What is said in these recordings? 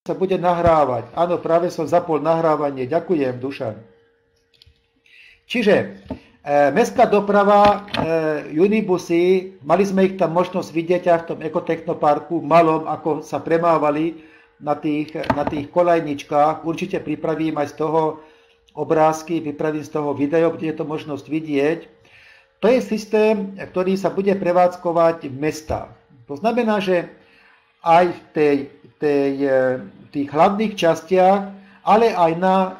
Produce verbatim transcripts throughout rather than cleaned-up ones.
sa bude nahrávať. Áno, práve som zapol nahrávanie. Ďakujem, Dušan. Čiže e, mestská doprava, e, unibusy, mali sme ich tam možnosť vidieť aj v tom ekotechnoparku malom, ako sa premávali na tých, na tých kolajničkách. Určite pripravím aj z toho obrázky, pripravím z toho video, kde je to možnosť vidieť. To je systém, ktorý sa bude prevádzkovať v mestách. To znamená, že aj v tej, tej, tých hlavných častiach, ale aj na e,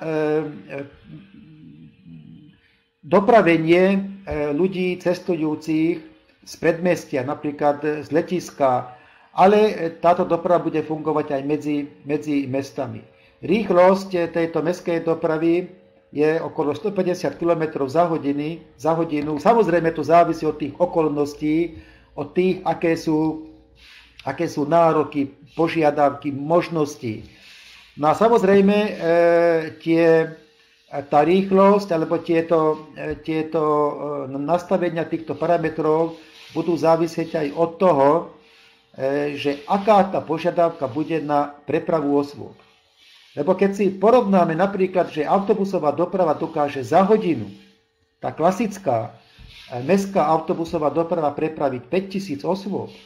dopravenie e, ľudí cestujúcich z predmestia, napríklad z letiska, ale táto doprava bude fungovať aj medzi, medzi mestami. Rýchlosť tejto mestskej dopravy je okolo stopäťdesiat kilometrov za, za hodinu. Samozrejme to závisí od tých okolností, od tých, aké sú, aké sú nároky, požiadavky, možnosti. No a samozrejme e, tie, tá rýchlosť alebo tieto, e, tieto e, nastavenia týchto parametrov budú závisieť aj od toho, e, že aká tá požiadavka bude na prepravu osôb. Lebo keď si porovnáme napríklad, že autobusová doprava dokáže za hodinu, tá klasická mestská autobusová doprava prepraviť päťtisíc osôb,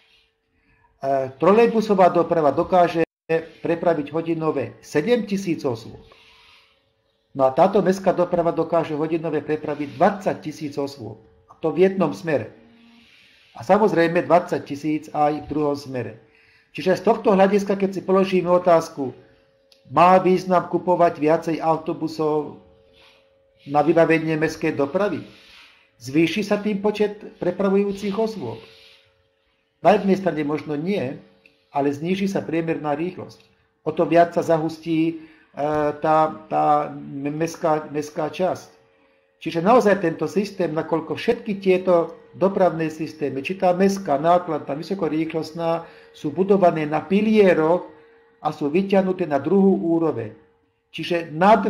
trolejbusová doprava dokáže prepraviť hodinové sedemtisíc osôb. No a táto mestská doprava dokáže hodinové prepraviť dvadsať tisíc osôb. A to v jednom smere. A samozrejme dvadsať tisíc aj v druhom smere. Čiže z tohto hľadiska, keď si položíme otázku, má význam kupovať viacej autobusov na vybavenie mestskej dopravy? Zvýši sa tým počet prepravujúcich osôb? Na jednej strane možno nie, ale zníži sa priemerná rýchlosť. O to viac sa zahustí e, tá, tá mestská, mestská časť. Čiže naozaj tento systém, nakoľko všetky tieto dopravné systémy, či tá mestská, nákladná, vysokorýchlostná, sú budované na pilieroch a sú vyťahnuté na druhú úroveň. Čiže nad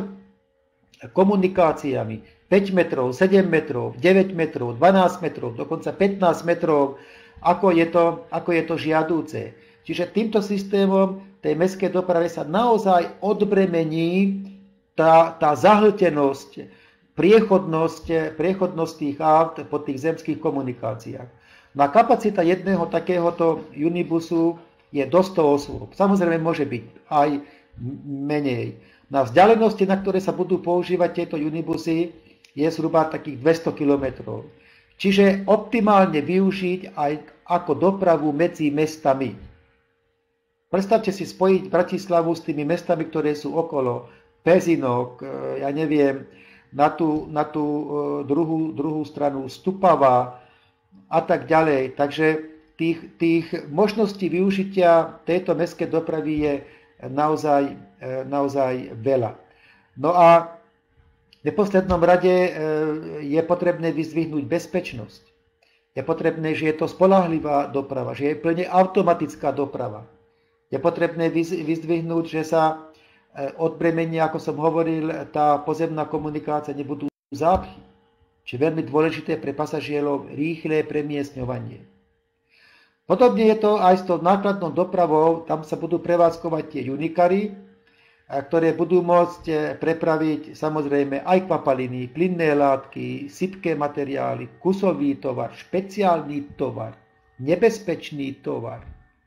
komunikáciami päť metrov, sedem metrov, deväť metrov, dvanásť metrov, dokonca pätnásť metrov, ako je to, ako je to žiadúce. Čiže týmto systémom tej mestskej doprave sa naozaj odbremení tá, tá zahltenosť, priechodnosť, priechodnosť tých aut po tých zemských komunikáciách. Na kapacita jedného takéhoto unibusu je do sto osôb. Samozrejme môže byť aj menej. Na vzdialenosti, na ktoré sa budú používať tieto unibusy, je zhruba takých dvesto kilometrov. Čiže optimálne využiť aj ako dopravu medzi mestami. Predstavte si spojiť Bratislavu s tými mestami, ktoré sú okolo, Pezinok, ja neviem, na tú, na tú druhú, druhú stranu Stupava a tak ďalej. Takže Tých, tých možností využitia tejto mestskej dopravy je naozaj, naozaj veľa. No a v neposlednom rade je potrebné vyzdvihnúť bezpečnosť. Je potrebné, že je to spoľahlivá doprava, že je plne automatická doprava. Je potrebné vyzdvihnúť, že sa odbremenie, ako som hovoril, tá pozemná komunikácia nebudú zápchy. Čiže veľmi dôležité pre pasažierov rýchle premiestňovanie. Podobne je to aj s tou nákladnou dopravou, tam sa budú prevádzkovať tie unikary, ktoré budú môcť prepraviť samozrejme aj kvapaliny, plynné látky, sypké materiály, kusový tovar, špeciálny tovar, nebezpečný tovar.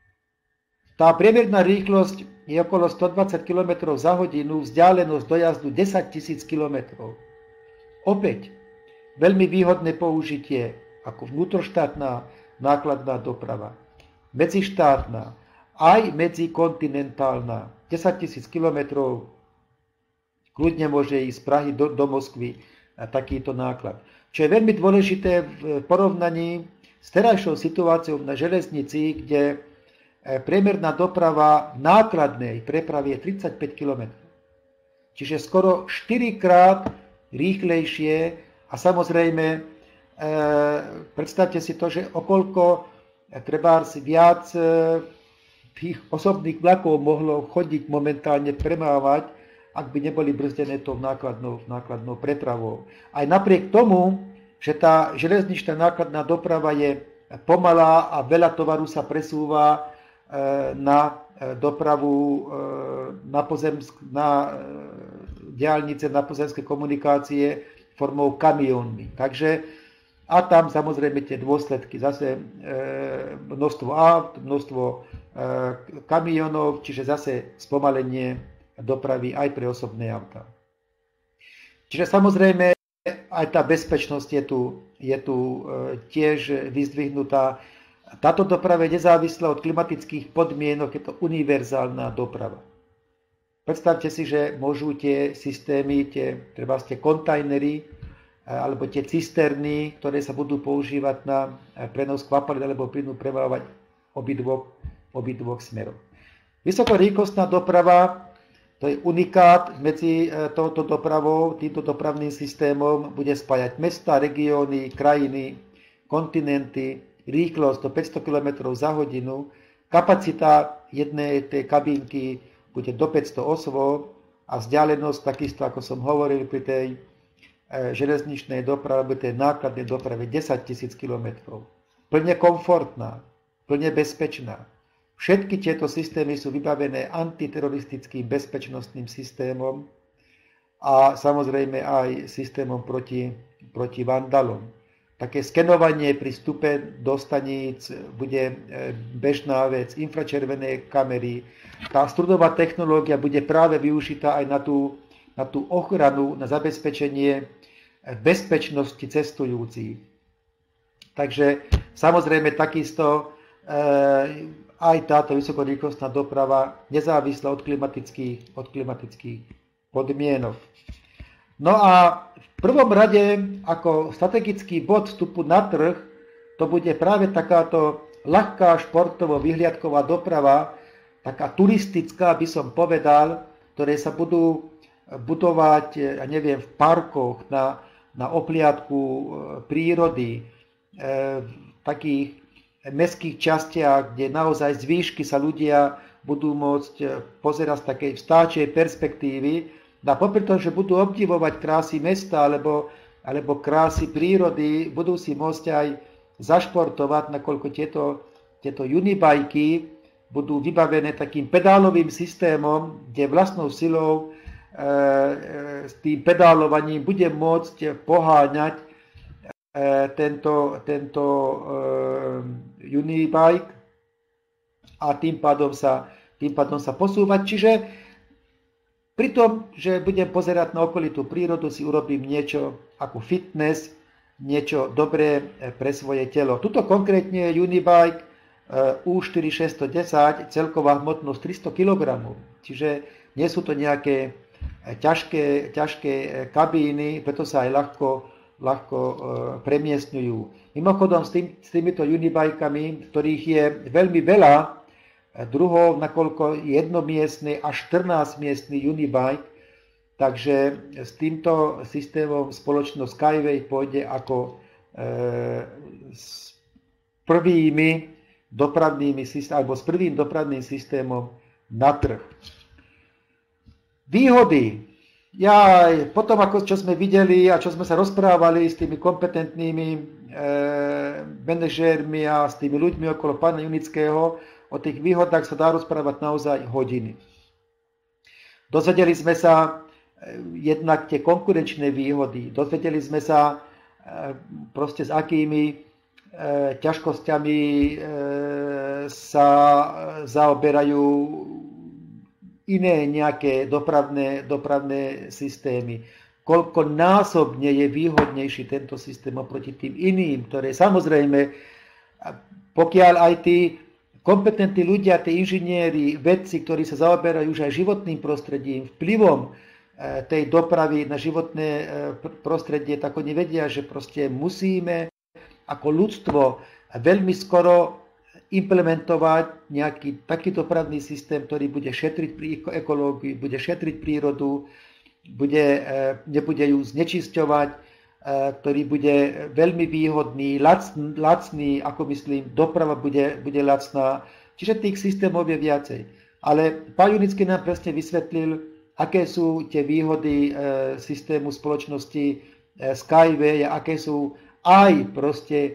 Tá priemerná rýchlosť je okolo stodvadsať kilometrov za hodinu, vzdialenosť dojazdu desaťtisíc kilometrov. Opäť veľmi výhodné použitie ako vnútroštátna nákladná doprava, medzištátna, aj medzikontinentálna, desaťtisíc kilometrov, kľudne môže ísť z Prahy do, do Moskvy a takýto náklad. Čo je veľmi dôležité v porovnaní s terajšou situáciou na železnici, kde priemerná doprava nákladnej prepravy je tridsaťpäť kilometrov. Čiže skoro štyrikrát rýchlejšie a samozrejme E, predstavte si to, že okolko trebárs viac e, tých osobných vlakov mohlo chodiť momentálne, premávať, ak by neboli brzdené tou nákladnou, nákladnou prepravou. Aj napriek tomu, že tá železničná nákladná doprava je pomalá a veľa tovaru sa presúva na dopravu na, pozemsk, na diaľnice, na pozemské komunikácie formou kamionmi. Takže a tam samozrejme tie dôsledky, zase množstvo aut, množstvo kamionov, čiže zase spomalenie dopravy aj pre osobné autá. Čiže samozrejme aj tá bezpečnosť je tu, je tu tiež vyzdvihnutá. Táto doprava je nezávislá od klimatických podmienok, je to univerzálna doprava. Predstavte si, že môžu tie systémy, tie, treba tie kontajnery alebo tie cisterny, ktoré sa budú používať na prenos kvapalín alebo plynu, prevávať obidvoch, obidvoch smerov. Vysokorýchlostná doprava, to je unikát medzi touto dopravou, týmto dopravným systémom, bude spájať mesta, regióny, krajiny, kontinenty, rýchlosť do päťsto kilometrov za hodinu, kapacita jednej tej kabínky bude do päťsto osôb a vzdialenosť, takisto ako som hovoril pri tej železničnej doprave, tej nákladnej doprave desaťtisíc kilometrov. Plne komfortná, plne bezpečná. Všetky tieto systémy sú vybavené antiteroristickým bezpečnostným systémom a samozrejme aj systémom proti, proti vandalom. Také skenovanie pri vstupe do staníc bude bežná vec, infračervené kamery. Tá strudová technológia bude práve využitá aj na tú, na tú ochranu, na zabezpečenie bezpečnosti cestujúcich. Takže samozrejme takisto aj táto vysokorýchlostná doprava nezávislá od klimatických, od klimatických podmienok. No a v prvom rade ako strategický bod vstupu na trh to bude práve takáto ľahká športovo-vyhliadková doprava, taká turistická by som povedal, ktoré sa budú budovať, ja neviem, v parkoch, na, na obhliadku prírody, v takých mestských častiach, kde naozaj z výšky sa ľudia budú môcť pozerať z takej vstáčej perspektívy. A popri tom, že budú obdivovať krásy mesta alebo, alebo krásy prírody, budú si môcť aj zašportovať, nakoľko tieto, tieto unibajky budú vybavené takým pedálovým systémom, kde vlastnou silou e, e, s tým pedálovaním bude môcť poháňať e, tento, tento e, unibike a tým pádom sa, tým pádom sa posúvať. Čiže pri tom, že budem pozerať na okolitú prírodu, si urobím niečo ako fitness, niečo dobré pre svoje telo. Tuto konkrétne je Unibike U štyri šesť desať, celková hmotnosť tristo kilogramov. Čiže nie sú to nejaké ťažké, ťažké kabíny, preto sa aj ľahko, ľahko premiestňujú. Mimochodom s, tým, s týmito Unibikami, ktorých je veľmi veľa, druhov, nakoľko jednomiestny a štrnásťmiestny Unibike, takže s týmto systémom spoločnosť Skyway pôjde ako e, s prvými dopravnými systémami, alebo s prvým dopravným systémom na trh. Výhody. Ja potom, ako čo sme videli a čo sme sa rozprávali s tými kompetentnými e, manažérmi a s tými ľuďmi okolo pána Junického, o tých výhodách sa dá rozprávať naozaj hodiny. Dozvedeli sme sa jednak tie konkurenčné výhody, dozvedeli sme sa proste s akými ťažkosťami sa zaoberajú iné nejaké dopravné, dopravné systémy. Koľko násobne je výhodnejší tento systém oproti tým iným, ktoré samozrejme, pokiaľ aj tí kompetentní ľudia, tí inžinieri, vedci, ktorí sa zaoberajú už aj životným prostredím, vplyvom tej dopravy na životné prostredie, tak oni vedia, že proste musíme ako ľudstvo veľmi skoro implementovať nejaký taký dopravný systém, ktorý bude šetriť pri ekológii, bude šetriť prírodu, bude, nebude ju znečisťovať, ktorý bude veľmi výhodný, lacný, lacný, ako myslím, doprava bude, bude lacná. Čiže tých systémov je viacej. Ale pán Junický nám presne vysvetlil, aké sú tie výhody e, systému spoločnosti e, Skyway, aké sú aj proste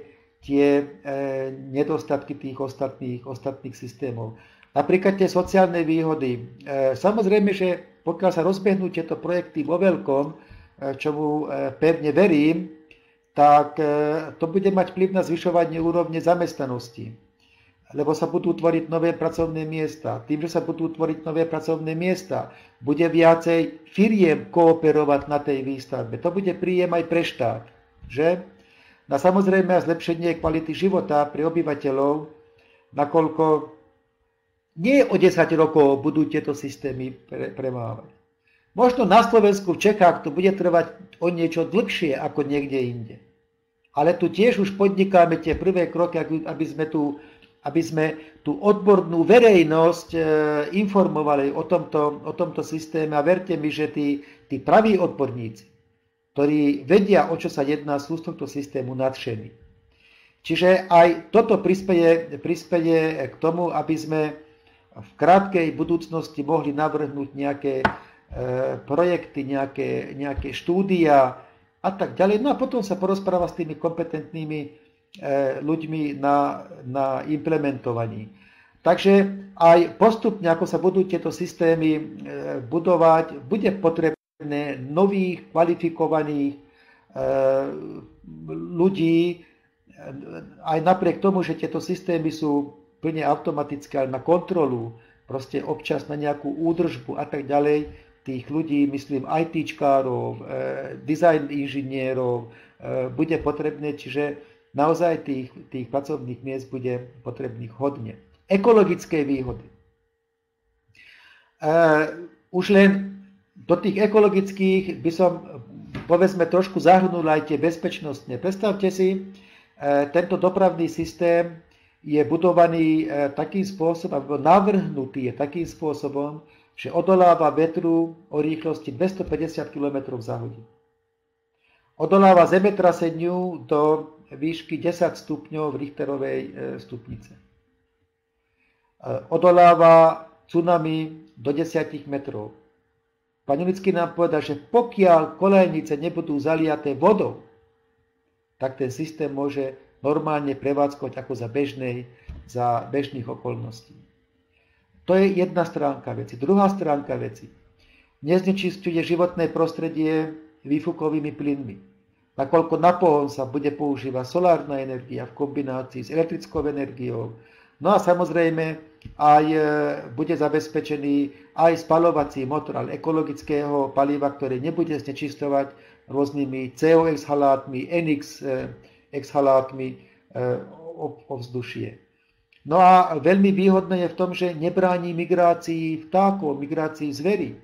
tie nedostatky tých ostatných, ostatných systémov. Napríklad tie sociálne výhody. Samozrejme, že pokiaľ sa rozbehnú tieto projekty vo veľkom, čomu pevne verím, tak to bude mať vplyv na zvyšovanie úrovne zamestnanosti. Lebo sa budú tvoriť nové pracovné miesta. Tým, že sa budú tvoriť nové pracovné miesta, bude viacej firiem kooperovať na tej výstavbe. To bude príjem aj pre štát. Že? Na samozrejme aj zlepšenie kvality života pre obyvateľov, nakoľko nie o desať rokov budú tieto systémy pre, premávať. Možno na Slovensku, v Čechách to bude trvať o niečo dlhšie ako niekde inde. Ale tu tiež už podnikáme tie prvé kroky, aby sme tu aby sme tú odbornú verejnosť informovali o tomto, o tomto systéme. A verte mi, že tí, tí praví odborníci, ktorí vedia, o čo sa jedná, sú z tohto systému nadšení. Čiže aj toto prispeje, prispeje k tomu, aby sme v krátkej budúcnosti mohli navrhnúť nejaké e, projekty, nejaké, nejaké štúdia a tak ďalej. No a potom sa porozpráva s tými kompetentnými ľuďmi na, na implementovaní. Takže aj postupne, ako sa budú tieto systémy budovať, bude potrebné nových, kvalifikovaných ľudí, aj napriek tomu, že tieto systémy sú plne automatické, ale na kontrolu, proste občas na nejakú údržbu a tak ďalej, tých ľudí, myslím, ITčkárov, design inžinierov, bude potrebné, čiže naozaj tých, tých pracovných miest bude potrebných hodne. Ekologické výhody. E, už len do tých ekologických by som, povedzme, trošku zahrnul aj tie bezpečnostné. Predstavte si, e, tento dopravný systém je budovaný e, takým spôsobom, alebo navrhnutý je takým spôsobom, že odoláva vetru o rýchlosti dvestopäťdesiat kilometrov za hodinu. Odoláva zemetraseniu do výšky desať stupňov v Richterovej stupnice. Odoláva tsunami do desať metrov. Pán Julický nám povedal, že pokiaľ kolejnice nebudú zaliaté vodou, tak ten systém môže normálne prevádzkovať ako za, bežnej, za bežných okolností. To je jedna stránka veci. Druhá stránka veci. Neznečisťuje životné prostredie výfukovými plynmi. Nakoľko na pohon sa bude používať solárna energia v kombinácii s elektrickou energiou. No a samozrejme aj bude zabezpečený aj spalovací motor, ale ekologického paliva, ktoré nebude znečisťovať rôznymi cé ó exhalátmi, en iks exhalátmi ovzdušie. No a veľmi výhodné je v tom, že nebráni migrácii vtákov, migrácii zverí.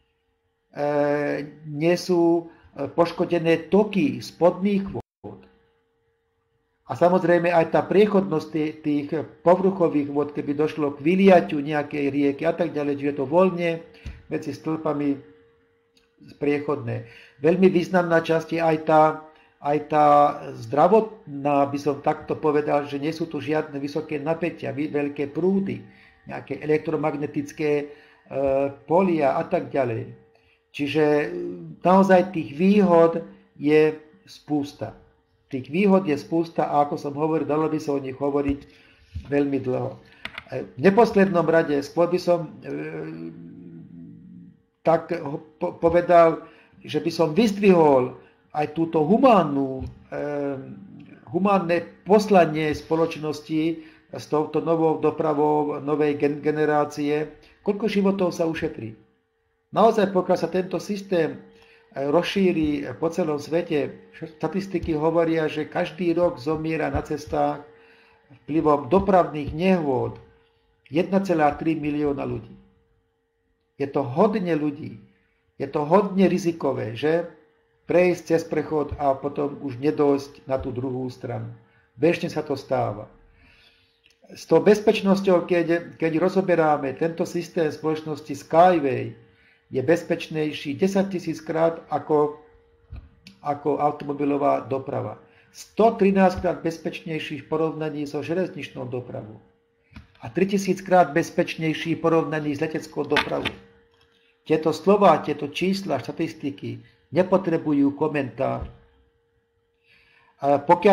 Nie sú poškodené toky spodných vôd. A samozrejme aj tá priechodnosť tých povrchových vôd, keby došlo k vyliaťu nejakej rieky a tak ďalej, že je to voľne medzi stĺpami priechodné. Veľmi významná časť je aj tá, aj tá zdravotná, by som takto povedal, že nie sú tu žiadne vysoké napätia, veľké prúdy, nejaké elektromagnetické e, polia a tak ďalej. Čiže naozaj tých výhod je spústa. Tých výhod je spústa a ako som hovoril, dalo by sa o nich hovoriť veľmi dlho. V neposlednom rade skôr by som e, tak po, povedal, že by som vyzdvihol aj túto humánnu, e, humánne poslanie spoločnosti s touto novou dopravou novej gen, generácie, koľko životov sa ušetrí. Naozaj, pokiaľ sa tento systém rozšíri po celom svete, štatistiky hovoria, že každý rok zomiera na cestách vplyvom dopravných nehôd jeden celá tri milióna ľudí. Je to hodne ľudí. Je to hodne rizikové, že prejsť cez prechod a potom už nedojsť na tú druhú stranu. Bežne sa to stáva. S tou bezpečnosťou, keď, keď rozoberáme tento systém spoločnosti Skyway, je bezpečnejší desaťtisíc krát ako, ako automobilová doprava. stotrinásť krát bezpečnejší v porovnaní so železničnou dopravou. A tritisíc krát bezpečnejší v porovnaní s leteckou dopravou. Tieto slová, tieto čísla, štatistiky nepotrebujú komentár. A pokiaľ ešte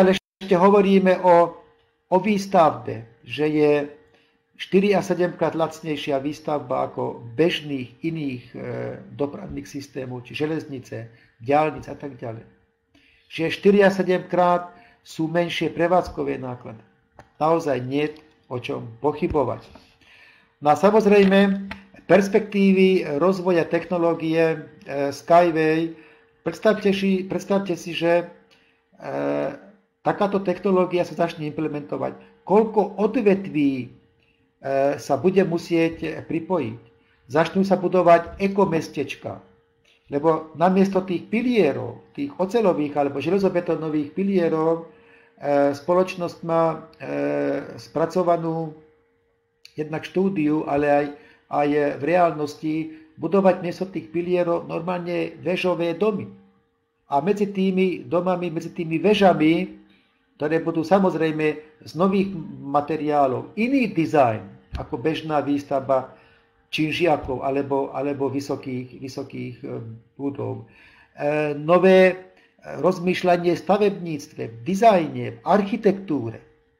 ešte hovoríme o, o výstavbe, že je štyri až sedem krát lacnejšia výstavba ako bežných iných e, dopravných systémov, či železnice, diaľnic a tak ďalej. Že štyri až sedem krát sú menšie prevádzkové náklady. Naozaj nie o čom pochybovať. No a samozrejme, perspektívy rozvoja technológie e, Skyway, predstavte si, predstavte si že e, takáto technológia sa začne implementovať. Koľko odvetví e, sa bude musieť pripojiť. Začnú sa budovať ekomestečka, lebo namiesto tých pilierov, tých oceľových alebo železobetónových pilierov, e, spoločnosť má e, spracovanú jednak štúdiu, ale aj, aj v reálnosti budovať miesto tých pilierov normálne väžové domy. A medzi tými domami, medzi tými väžami, ktoré budú samozrejme z nových materiálov, iný dizajn ako bežná výstavba činžiakov alebo, alebo vysokých, vysokých budov. E, nové rozmýšľanie v stavebníctve, v dizajne, v architektúre.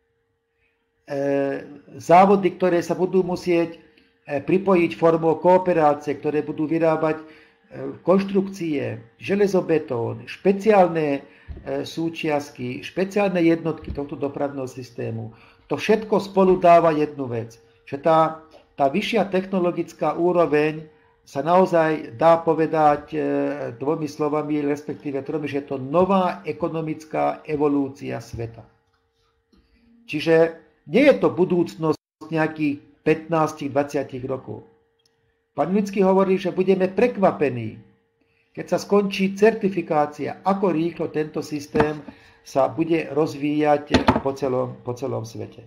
Závody, ktoré sa budú musieť pripojiť formou kooperácie, ktoré budú vyrábať konštrukcie, železobetón, špeciálne súčiastky, špeciálne jednotky tohto dopravného systému. To všetko spolu dáva jednu vec, že tá, tá vyššia technologická úroveň sa naozaj dá povedať dvomi slovami, respektíve tromi, že je to nová ekonomická evolúcia sveta. Čiže nie je to budúcnosť nejakých pätnásť dvadsať rokov. Pán Ľudský hovorí, že budeme prekvapení, keď sa skončí certifikácia, ako rýchlo tento systém sa bude rozvíjať po celom, po celom svete.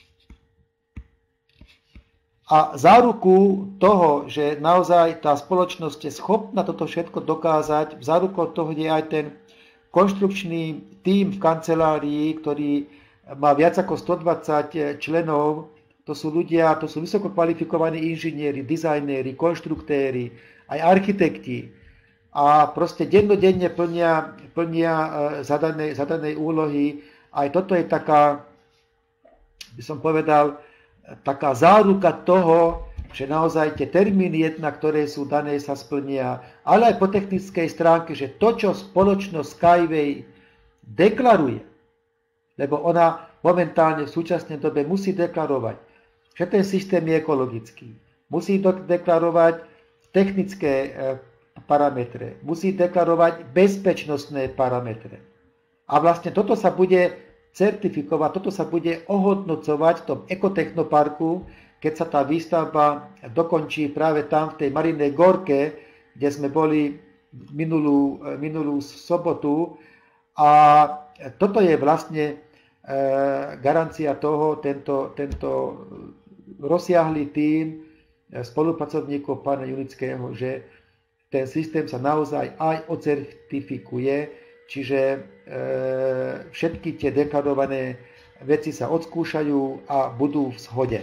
A záruku toho, že naozaj tá spoločnosť je schopná toto všetko dokázať, zárukou toho je aj ten konštrukčný tím v kancelárii, ktorý má viac ako stodvadsať členov, to sú ľudia, to sú vysoko kvalifikovaní inžinieri, dizajnéri, konštruktéri, aj architekti. A proste dennodenne plnia, plnia zadané, zadané úlohy. Aj toto je taká, by som povedal, taká záruka toho, že naozaj tie termíny jedna, ktoré sú dané, sa splnia. Ale aj po technickej stránke, že to, čo spoločnosť Skyway deklaruje, lebo ona momentálne v súčasnej dobe musí deklarovať, že ten systém je ekologický. Musí deklarovať technické parametre. Musí deklarovať bezpečnostné parametre. A vlastne toto sa bude certifikovať, toto sa bude ohodnocovať v tom ekotechnoparku, keď sa tá výstavba dokončí práve tam v tej Marinej Gorke, kde sme boli minulú, minulú sobotu. A toto je vlastne garancia toho, tento, tento rozsiahlý tím spolupracovníkov pána Junického, že ten systém sa naozaj aj ocertifikuje, čiže e, všetky tie deklarované veci sa odskúšajú a budú v shode.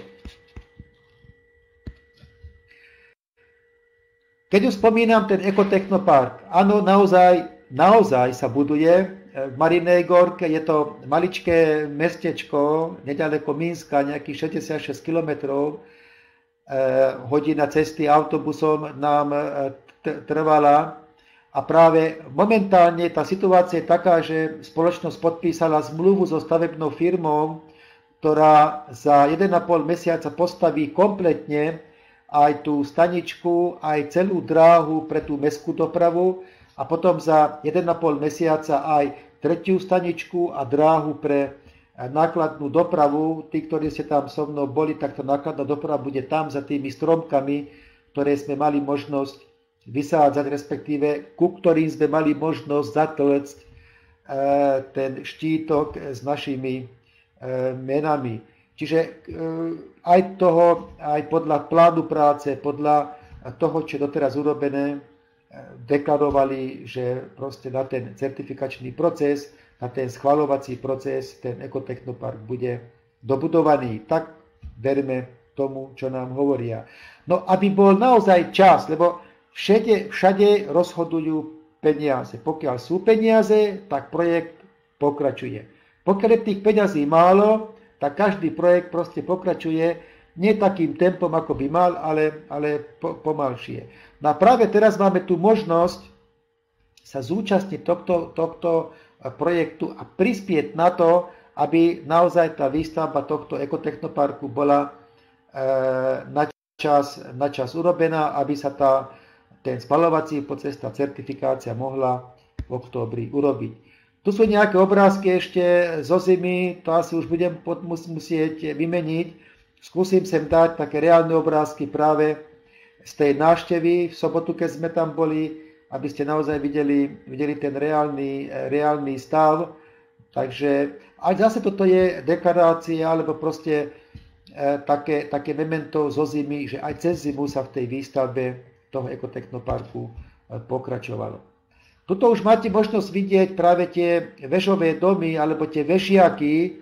Keď už spomínam ten ekotechnopark, áno, naozaj, naozaj sa buduje. V Marinej Gorke je to maličké mestečko, nedaleko Mínska, nejakých šesťdesiatšesť kilometrov. E, hodina cesty autobusom nám trvala. A práve momentálne tá situácia je taká, že spoločnosť podpísala zmluvu so stavebnou firmou, ktorá za jeden a pol mesiaca postaví kompletne aj tú staničku, aj celú dráhu pre tú mestskú dopravu, a potom za jeden a pol mesiaca aj tretiu staničku a dráhu pre nákladnú dopravu. Tí, ktorí ste tam so mnou boli, tak tá nákladná doprava bude tam za tými stromkami, ktoré sme mali možnosť vysádzať, respektíve ku ktorým sme mali možnosť zatlcť ten štítok s našimi menami. Čiže aj toho, aj podľa plánu práce, podľa toho, čo je doteraz urobené, deklarovali, že proste na ten certifikačný proces, na ten schvaľovací proces, ten ekotechnopark bude dobudovaný. Tak verme tomu, čo nám hovoria. No, aby bol naozaj čas, lebo všade, všade rozhodujú peniaze. Pokiaľ sú peniaze, tak projekt pokračuje. Pokiaľ je tých peňazí málo, tak každý projekt proste pokračuje nie takým tempom, ako by mal, ale, ale po, pomalšie. No a práve teraz máme tu možnosť sa zúčastniť tohto, tohto projektu a prispieť na to, aby naozaj tá výstavba tohto ekotechnoparku bola e, na, čas, na čas urobená, aby sa tá, ten spaľovací proces, tá certifikácia mohla v októbri urobiť. Tu sú nejaké obrázky ešte zo zimy, to asi už budem musieť vymeniť. Skúsim sem dať také reálne obrázky práve z tej návštevy v sobotu, keď sme tam boli, aby ste naozaj videli, videli ten reálny, reálny stav. Takže aj zase toto je deklarácia, alebo proste e, také, také memento zo zimy, že aj cez zimu sa v tej výstavbe toho ekotechnoparku e, pokračovalo. Tuto už máte možnosť vidieť práve tie vežové domy alebo tie vešiaky, e,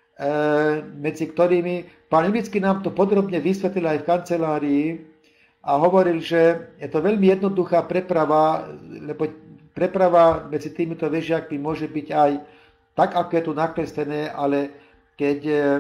medzi ktorými pán Julický nám to podrobne vysvetlil aj v kancelárii a hovoril, že je to veľmi jednoduchá preprava, lebo preprava medzi týmito vešiakmi môže byť aj tak, ako je tu nakreslené, ale keď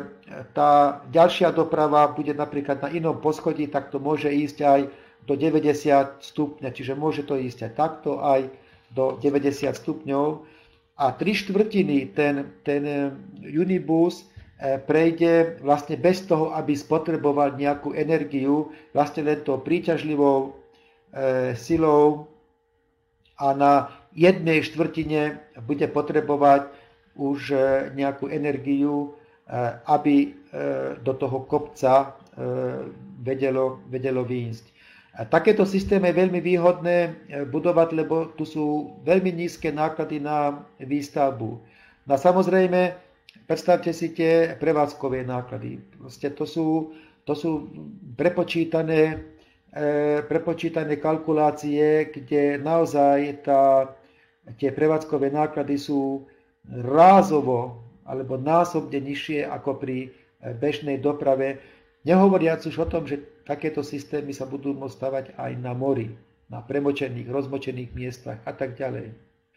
tá ďalšia doprava bude napríklad na inom poschodí, tak to môže ísť aj do deväťdesiat stupňov, čiže môže to ísť aj takto, aj do deväťdesiat stupňov a tri štvrtiny ten, ten Unibus prejde vlastne bez toho, aby spotreboval nejakú energiu, vlastne len to príťažlivou e, silou a na jednej štvrtine bude potrebovať už nejakú energiu, e, aby e, do toho kopca e, vedelo, vedelo výjsť. A takéto systémy je veľmi výhodné budovať, lebo tu sú veľmi nízke náklady na výstavbu. No samozrejme, predstavte si tie prevádzkové náklady. Proste to sú, to sú prepočítané, e, prepočítané kalkulácie, kde naozaj tá, tie prevádzkové náklady sú rázovo alebo násobne nižšie ako pri bežnej doprave. Nehovoriac už o tom, že takéto systémy sa budú môcť stavať aj na mori, na premočených, rozmočených miestach a tak ďalej.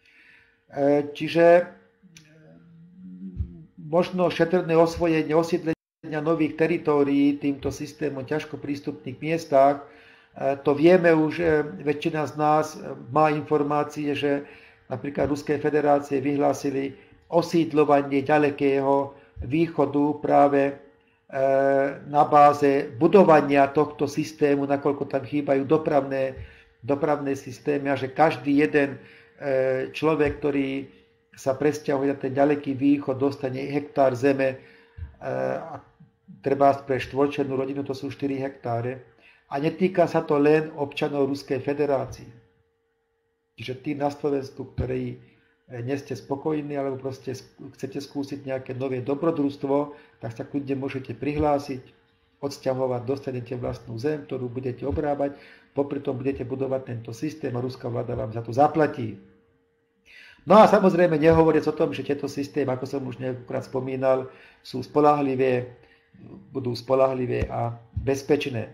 Čiže možno šetrné osvojenie, osídlenia nových teritórií týmto systémom ťažko prístupných miestach, to vieme už, väčšina z nás má informácie, že napríklad Ruskej federácie vyhlásili osídľovanie ďalekého východu práve na báze budovania tohto systému, nakoľko tam chýbajú dopravné, dopravné systémy a že každý jeden človek, ktorý sa presťahuje na ten ďaleký východ, dostane hektár zeme a treba pre štvorčlennú rodinu, to sú štyri hektáre. A netýka sa to len občanov Ruskej federácie. Čiže tí na Slovensku, ktorí nie ste spokojní, alebo proste chcete skúsiť nejaké nové dobrodružstvo, tak sa kľudne môžete prihlásiť, odsťahovať, dostanete vlastnú zem, ktorú budete obrábať, popri tom budete budovať tento systém a ruská vláda vám za to zaplatí. No a samozrejme nehovoriac o tom, že tieto systémy, ako som už niekoľkokrát spomínal, sú spolahlivé, budú spolahlivé a bezpečné.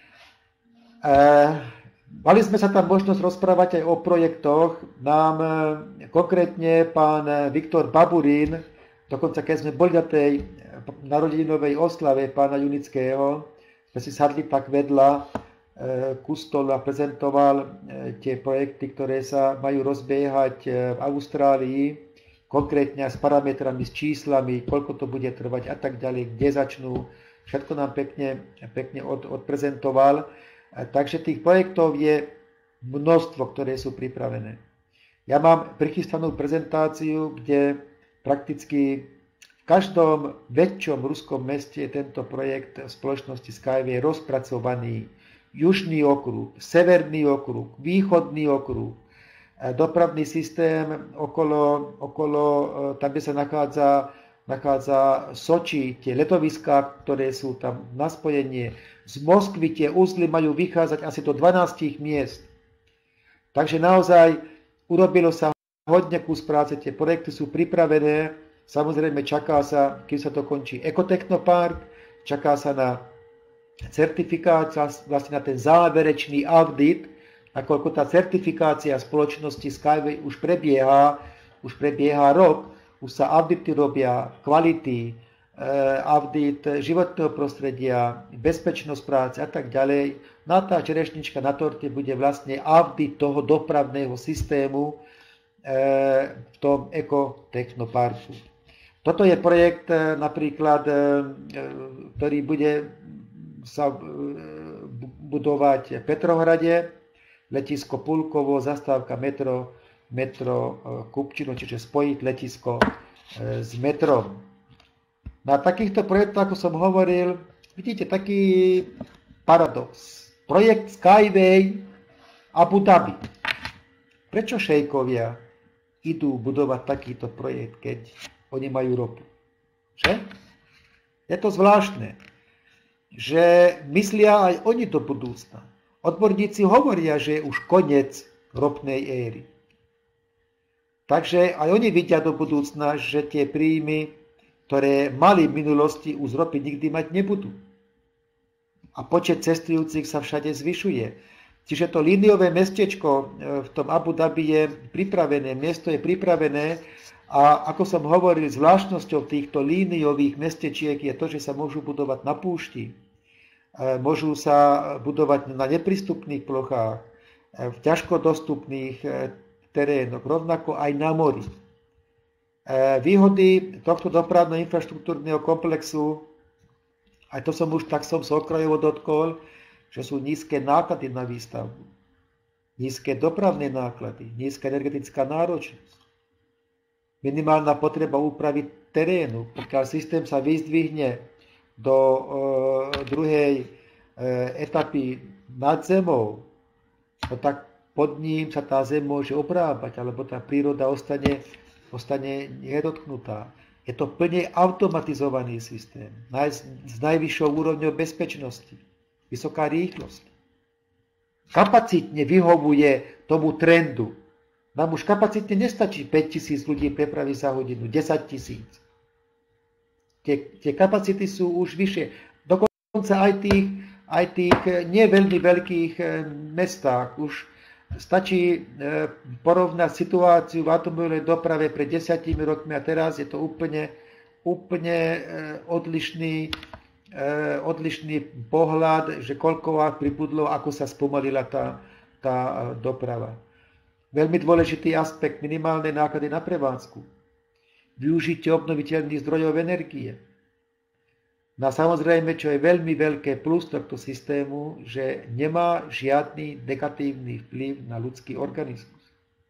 E Mali sme sa tam možnosť rozprávať aj o projektoch. Nám konkrétne pán Viktor Baburín, dokonca keď sme boli na tej narodeninovej oslave pána Junického, sme si sadli tak vedľa ku stolu a prezentoval tie projekty, ktoré sa majú rozbiehať v Austrálii, konkrétne aj s parametrami, s číslami, koľko to bude trvať a tak ďalej, kde začnú. Všetko nám pekne, pekne od, odprezentoval. Takže tých projektov je množstvo, ktoré sú pripravené. Ja mám prichystanú prezentáciu, kde prakticky v každom väčšom ruskom meste je tento projekt spoločnosti Skyway rozpracovaný. Južný okruh, severný okruh, východný okruh, dopravný systém okolo, okolo tam, kde sa nachádza, nachádza Soči, tie letoviská, ktoré sú tam na spojenie. Z Moskvy tie uzly majú vychádzať asi do dvanásť miest. Takže naozaj urobilo sa hodne kus práce, tie projekty sú pripravené, samozrejme čaká sa, keď sa to končí ekotechnopark, čaká sa na certifikácia, vlastne na ten záverečný audit, nakoľko tá certifikácia spoločnosti Skyway už prebieha, už prebieha rok, už sa audity robia, kvality, audit životného prostredia, bezpečnosť práce a tak ďalej. Na tá čerešnička na torte bude vlastne audit toho dopravného systému v tom ekotechnoparku. Toto je projekt napríklad, ktorý bude sa budovať v Petrohrade, letisko Pulkovo, zastávka metro, metro Kupčino, čiže spojiť letisko s metrom. Na takýchto projektoch, ako som hovoril, vidíte taký paradox. Projekt Skyway Abu Dhabi. Prečo šejkovia idú budovať takýto projekt, keď oni majú ropu? Že? Je to zvláštne, že myslia aj oni do budúcna. Odborníci hovoria, že je už koniec ropnej éry. Takže aj oni vidia do budúcna, že tie príjmy, ktoré mali v minulosti, už z ropy nikdy mať nebudú. A počet cestujúcich sa všade zvyšuje. Čiže to líniové mestečko v tom Abu Dhabi je pripravené, miesto je pripravené a ako som hovoril, zvláštnosťou týchto líniových mestečiek je to, že sa môžu budovať na púšti, môžu sa budovať na neprístupných plochách, v ťažko dostupných terénoch, rovnako aj na mori. Výhody tohto dopravného infraštruktúrneho komplexu, aj to som už tak som sa okrajovo dotkol, že sú nízke náklady na výstavbu, nízke dopravné náklady, nízka energetická náročnosť, minimálna potreba úpravy terénu, pokiaľ systém sa vyzdvihne do e, druhej e, etapy nad zemou, no tak pod ním sa tá zem môže obrábať, alebo tá príroda ostane ostane nedotknutá. Je to plne automatizovaný systém s najvyššou úrovňou bezpečnosti. Vysoká rýchlosť. Kapacitne vyhovuje tomu trendu. Nám už kapacitne nestačí päť tisíc ľudí prepraviť za hodinu, desať tisíc. Tie, tie kapacity sú už vyššie. Dokonca aj tých, aj tých nie veľmi veľkých mestách už stačí porovnať situáciu v automobilovej doprave pred desiatimi rokmi a teraz je to úplne, úplne odlišný, odlišný pohľad, že koľko vás pribudlo, ako sa spomalila tá, tá doprava. Veľmi dôležitý aspekt, minimálne náklady na prevádzku. Využitie obnoviteľných zdrojov energie. No a samozrejme, čo je veľmi veľké plus tohto systému, že nemá žiadny negatívny vplyv na ľudský organizmus.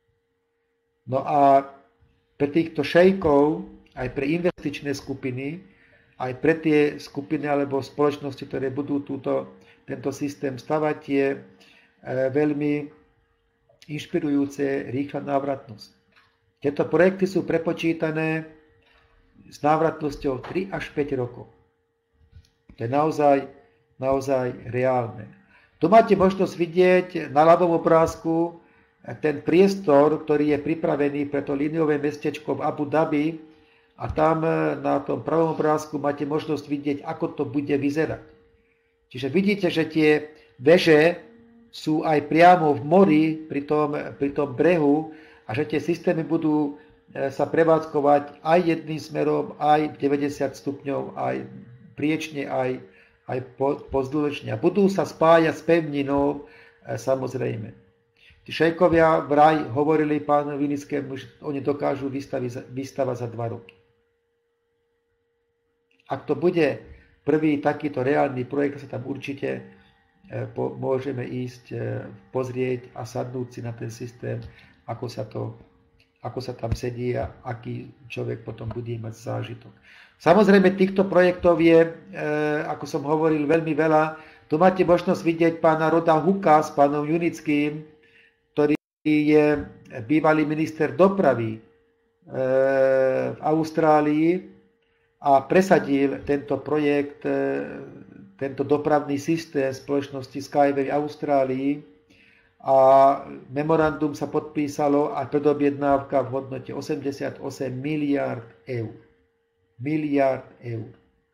No a pre týchto šejkov, aj pre investičné skupiny, aj pre tie skupiny alebo spoločnosti, ktoré budú túto, tento systém stavať, je veľmi inšpirujúce rýchla návratnosť. Tieto projekty sú prepočítané s návratnosťou tri až päť rokov. To je naozaj, naozaj reálne. Tu máte možnosť vidieť na ľavom obrázku ten priestor, ktorý je pripravený pre to líniové mestečko v Abu Dhabi a tam na tom pravom obrázku máte možnosť vidieť, ako to bude vyzerať. Čiže vidíte, že tie veže sú aj priamo v mori pri tom, pri tom brehu a že tie systémy budú sa prevádzkovať aj jedným smerom, aj deväťdesiat stupňov, aj priečne, aj, aj pozdĺžne. Budú sa spájať s pevninou, e, samozrejme. Tí šejkovia vraj hovorili pánovi Vinickému, že oni dokážu vystaviť, vystavať za dva roky. Ak to bude prvý takýto reálny projekt, sa tam určite e, po, môžeme ísť e, pozrieť a sadnúť si na ten systém, ako sa to ako sa tam sedí a aký človek potom bude mať zážitok. Samozrejme, týchto projektov je, e, ako som hovoril, veľmi veľa. Tu máte možnosť vidieť pána Roda Huka s pánom Junickým, ktorý je bývalý minister dopravy e, v Austrálii a presadil tento projekt, e, tento dopravný systém spoločnosti Skyway v Austrálii. A memorandum sa podpísalo a predobjednávka v hodnote osemdesiatosem miliárd eur. Miliárd eur.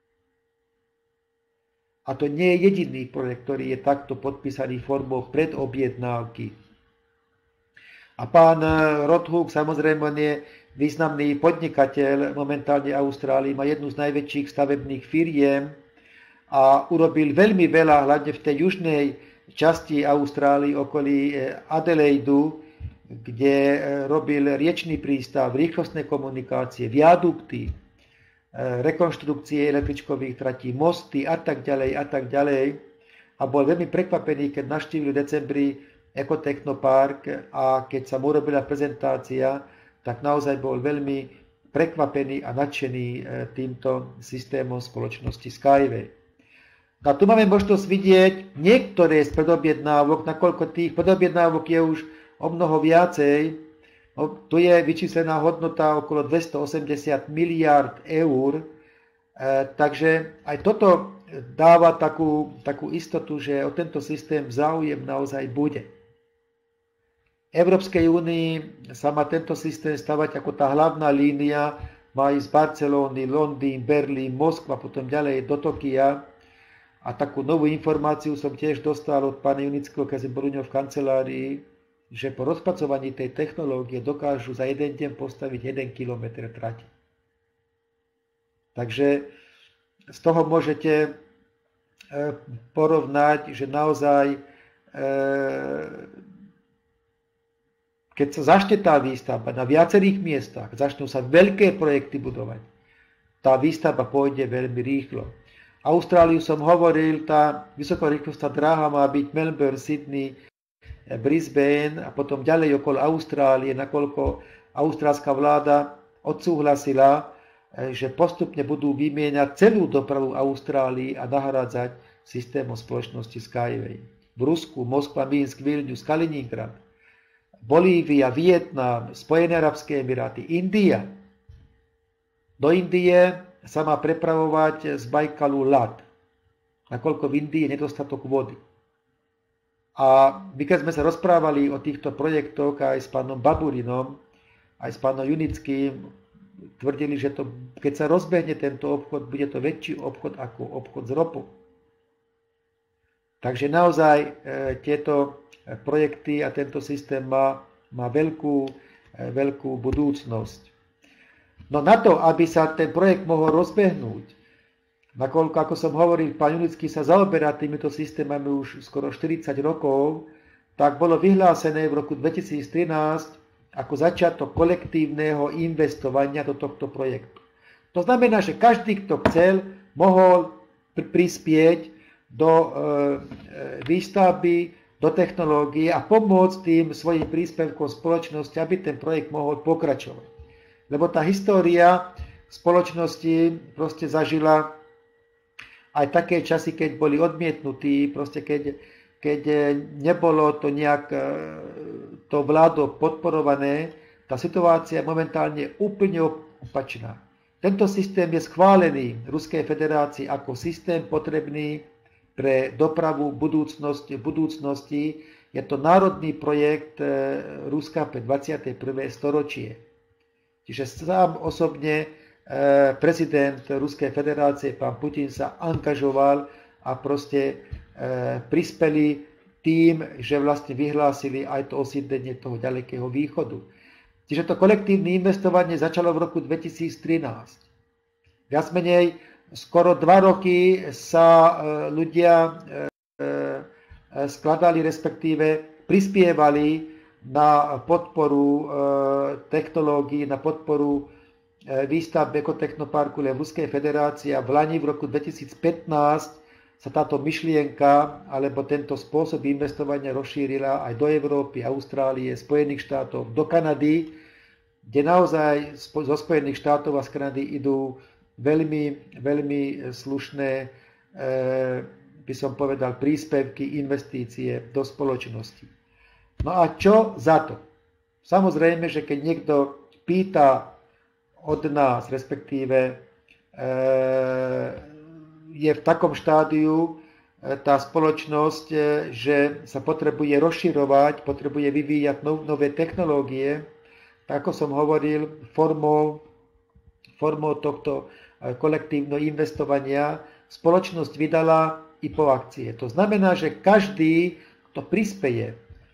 A to nie je jediný projekt, ktorý je takto podpísaný formou predobjednávky. A pán Rothug, samozrejme, on je významný podnikateľ momentálne Austrálii, má jednu z najväčších stavebných firiem a urobil veľmi veľa, hlavne v tej južnej časti Austrálii, okolí Adelaidu, kde robil riečny prístav, rýchlostné komunikácie, viadukty, rekonštrukcie električkových tratí, mosty a tak ďalej a tak ďalej. A bol veľmi prekvapený, keď navštívil v decembri Ekotechnopark a keď sa mu urobila prezentácia, tak naozaj bol veľmi prekvapený a nadšený týmto systémom spoločnosti Skyway. A tu máme možnosť vidieť niektoré z predobjednávok, nakoľko tých predobjednávok je už o mnoho viacej. Tu je vyčíslená hodnota okolo dvestoosemdesiat miliárd eur, takže aj toto dáva takú, takú istotu, že o tento systém záujem naozaj bude. V Európskej únii sa má tento systém stavať ako tá hlavná línia, má ísť z Barcelóny, Londýn, Berlín, Moskva, potom ďalej do Tokia. A takú novú informáciu som tiež dostal od pána Junického, keď som bol u ňoho v kancelárii, že po rozpracovaní tej technológie dokážu za jeden deň postaviť jeden kilometr trati. Takže z toho môžete porovnať, že naozaj, keď sa začne tá výstavba na viacerých miestach, začnú sa veľké projekty budovať, tá výstavba pôjde veľmi rýchlo. Austráliu som hovoril, tá vysokorýchlostná dráha má byť Melbourne, Sydney, Brisbane a potom ďalej okolo Austrálie, nakoľko austrálska vláda odsúhlasila, že postupne budú vymieňať celú dopravu Austrálii a nahrádzať systémom spoločnosti Skyway. V Rusku, Moskva, Minsk, Vilnius, Kaliningrad, Bolívia, Vietnam, Spojené arabské emiráty, India. Do Indie sa má prepravovať z Bajkalu ľad, nakoľko v Indii je nedostatok vody. A my keď sme sa rozprávali o týchto projektoch aj s pánom Baburinom, aj s pánom Junickým, tvrdili, že to, keď sa rozbehne tento obchod, bude to väčší obchod ako obchod s ropou. Takže naozaj e, tieto projekty a tento systém má, má veľkú, e, veľkú budúcnosť. No na to, aby sa ten projekt mohol rozbehnúť, nakoľko, ako som hovoril, pán Junický sa zaoberá týmito systémami už skoro štyridsať rokov, tak bolo vyhlásené v roku dvetisíctrinásť ako začiatok kolektívneho investovania do tohto projektu. To znamená, že každý, kto chcel, mohol prispieť do e, výstavby, do technológie a pomôcť tým svojim príspevkom spoločnosti, aby ten projekt mohol pokračovať. Lebo tá história spoločnosti proste zažila aj také časy, keď boli odmietnutí, proste keď, keď nebolo to nejak to vládou podporované, tá situácia je momentálne úplne opačná. Tento systém je schválený v Ruskej federácii ako systém potrebný pre dopravu budúcnosti. budúcnosti. Je to národný projekt Ruska pre dvadsiate prvé storočie. Čiže sám osobne prezident Ruskej federácie, pán Putin, sa angažoval a proste prispeli tým, že vlastne vyhlásili aj to osídlenie toho ďalekého východu. Čiže to kolektívne investovanie začalo v roku dvetisíctrinásť. Viac menej skoro dva roky sa ľudia skladali, respektíve prispievali na podporu technológií, na podporu výstavby Ekotechnoparku v Ruskej federácii a v lani v roku dvetisícpätnásť sa táto myšlienka alebo tento spôsob investovania rozšírila aj do Európy, Austrálie, Spojených štátov, do Kanady, kde naozaj zo Spojených štátov a z Kanady idú veľmi, veľmi slušné, e, by som povedal, príspevky, investície do spoločnosti. No a čo za to? Samozrejme, že keď niekto pýta od nás, respektíve e, je v takom štádiu tá spoločnosť, že sa potrebuje rozširovať, potrebuje vyvíjať nové technológie, tak ako som hovoril, formou, formou tohto kolektívneho investovania spoločnosť vydala I P O akcie. To znamená, že každý, kto prispeje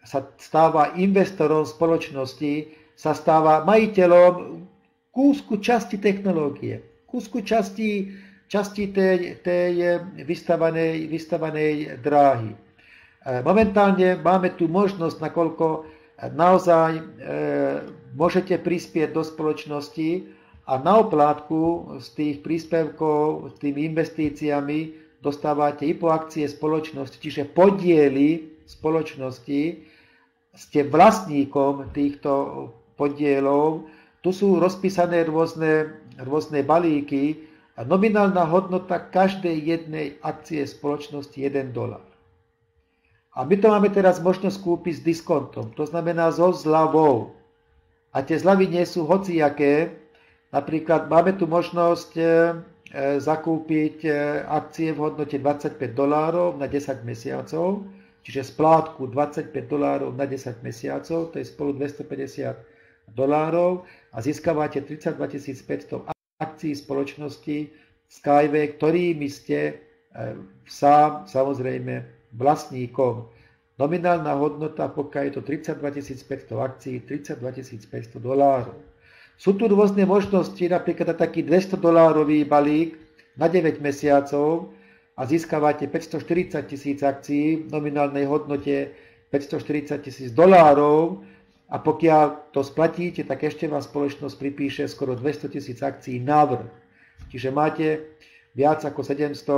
sa stáva investorom spoločnosti, sa stáva majiteľom kúsku časti technológie, kúsku časti, časti tej, tej vystavanej, vystavanej dráhy. Momentálne máme tu možnosť, nakoľko naozaj e, môžete prispieť do spoločnosti a na oplátku z tých príspevkov, s tými investíciami dostávate hypoakcie spoločnosti, čiže podiely spoločnosti, ste vlastníkom týchto podielov, tu sú rozpísané rôzne, rôzne balíky a nominálna hodnota každej jednej akcie spoločnosti je jeden dolár. A my to máme teraz možnosť kúpiť s diskontom, to znamená so zľavou. A tie zľavy nie sú hociaké, napríklad máme tu možnosť e, zakúpiť akcie v hodnote dvadsaťpäť dolárov na desať mesiacov, čiže splátku dvadsaťpäť dolárov na desať mesiacov, to je spolu dvestopäťdesiat dolárov a získavate tridsaťdva tisíc päťsto akcií spoločnosti Skyway, ktorými ste sám samozrejme vlastníkom. Nominálna hodnota, pokiaľ je to tridsaťdva tisíc päťsto akcií, tridsaťdva tisíc päťsto dolárov. Sú tu rôzne možnosti, napríklad taký dvesto dolárový balík na deväť mesiacov a získavate päťstoštyridsať tisíc akcií v nominálnej hodnote päťstoštyridsať tisíc dolárov a pokiaľ to splatíte, tak ešte vám spoločnosť pripíše skoro dvesto tisíc akcií navrch. Čiže máte viac ako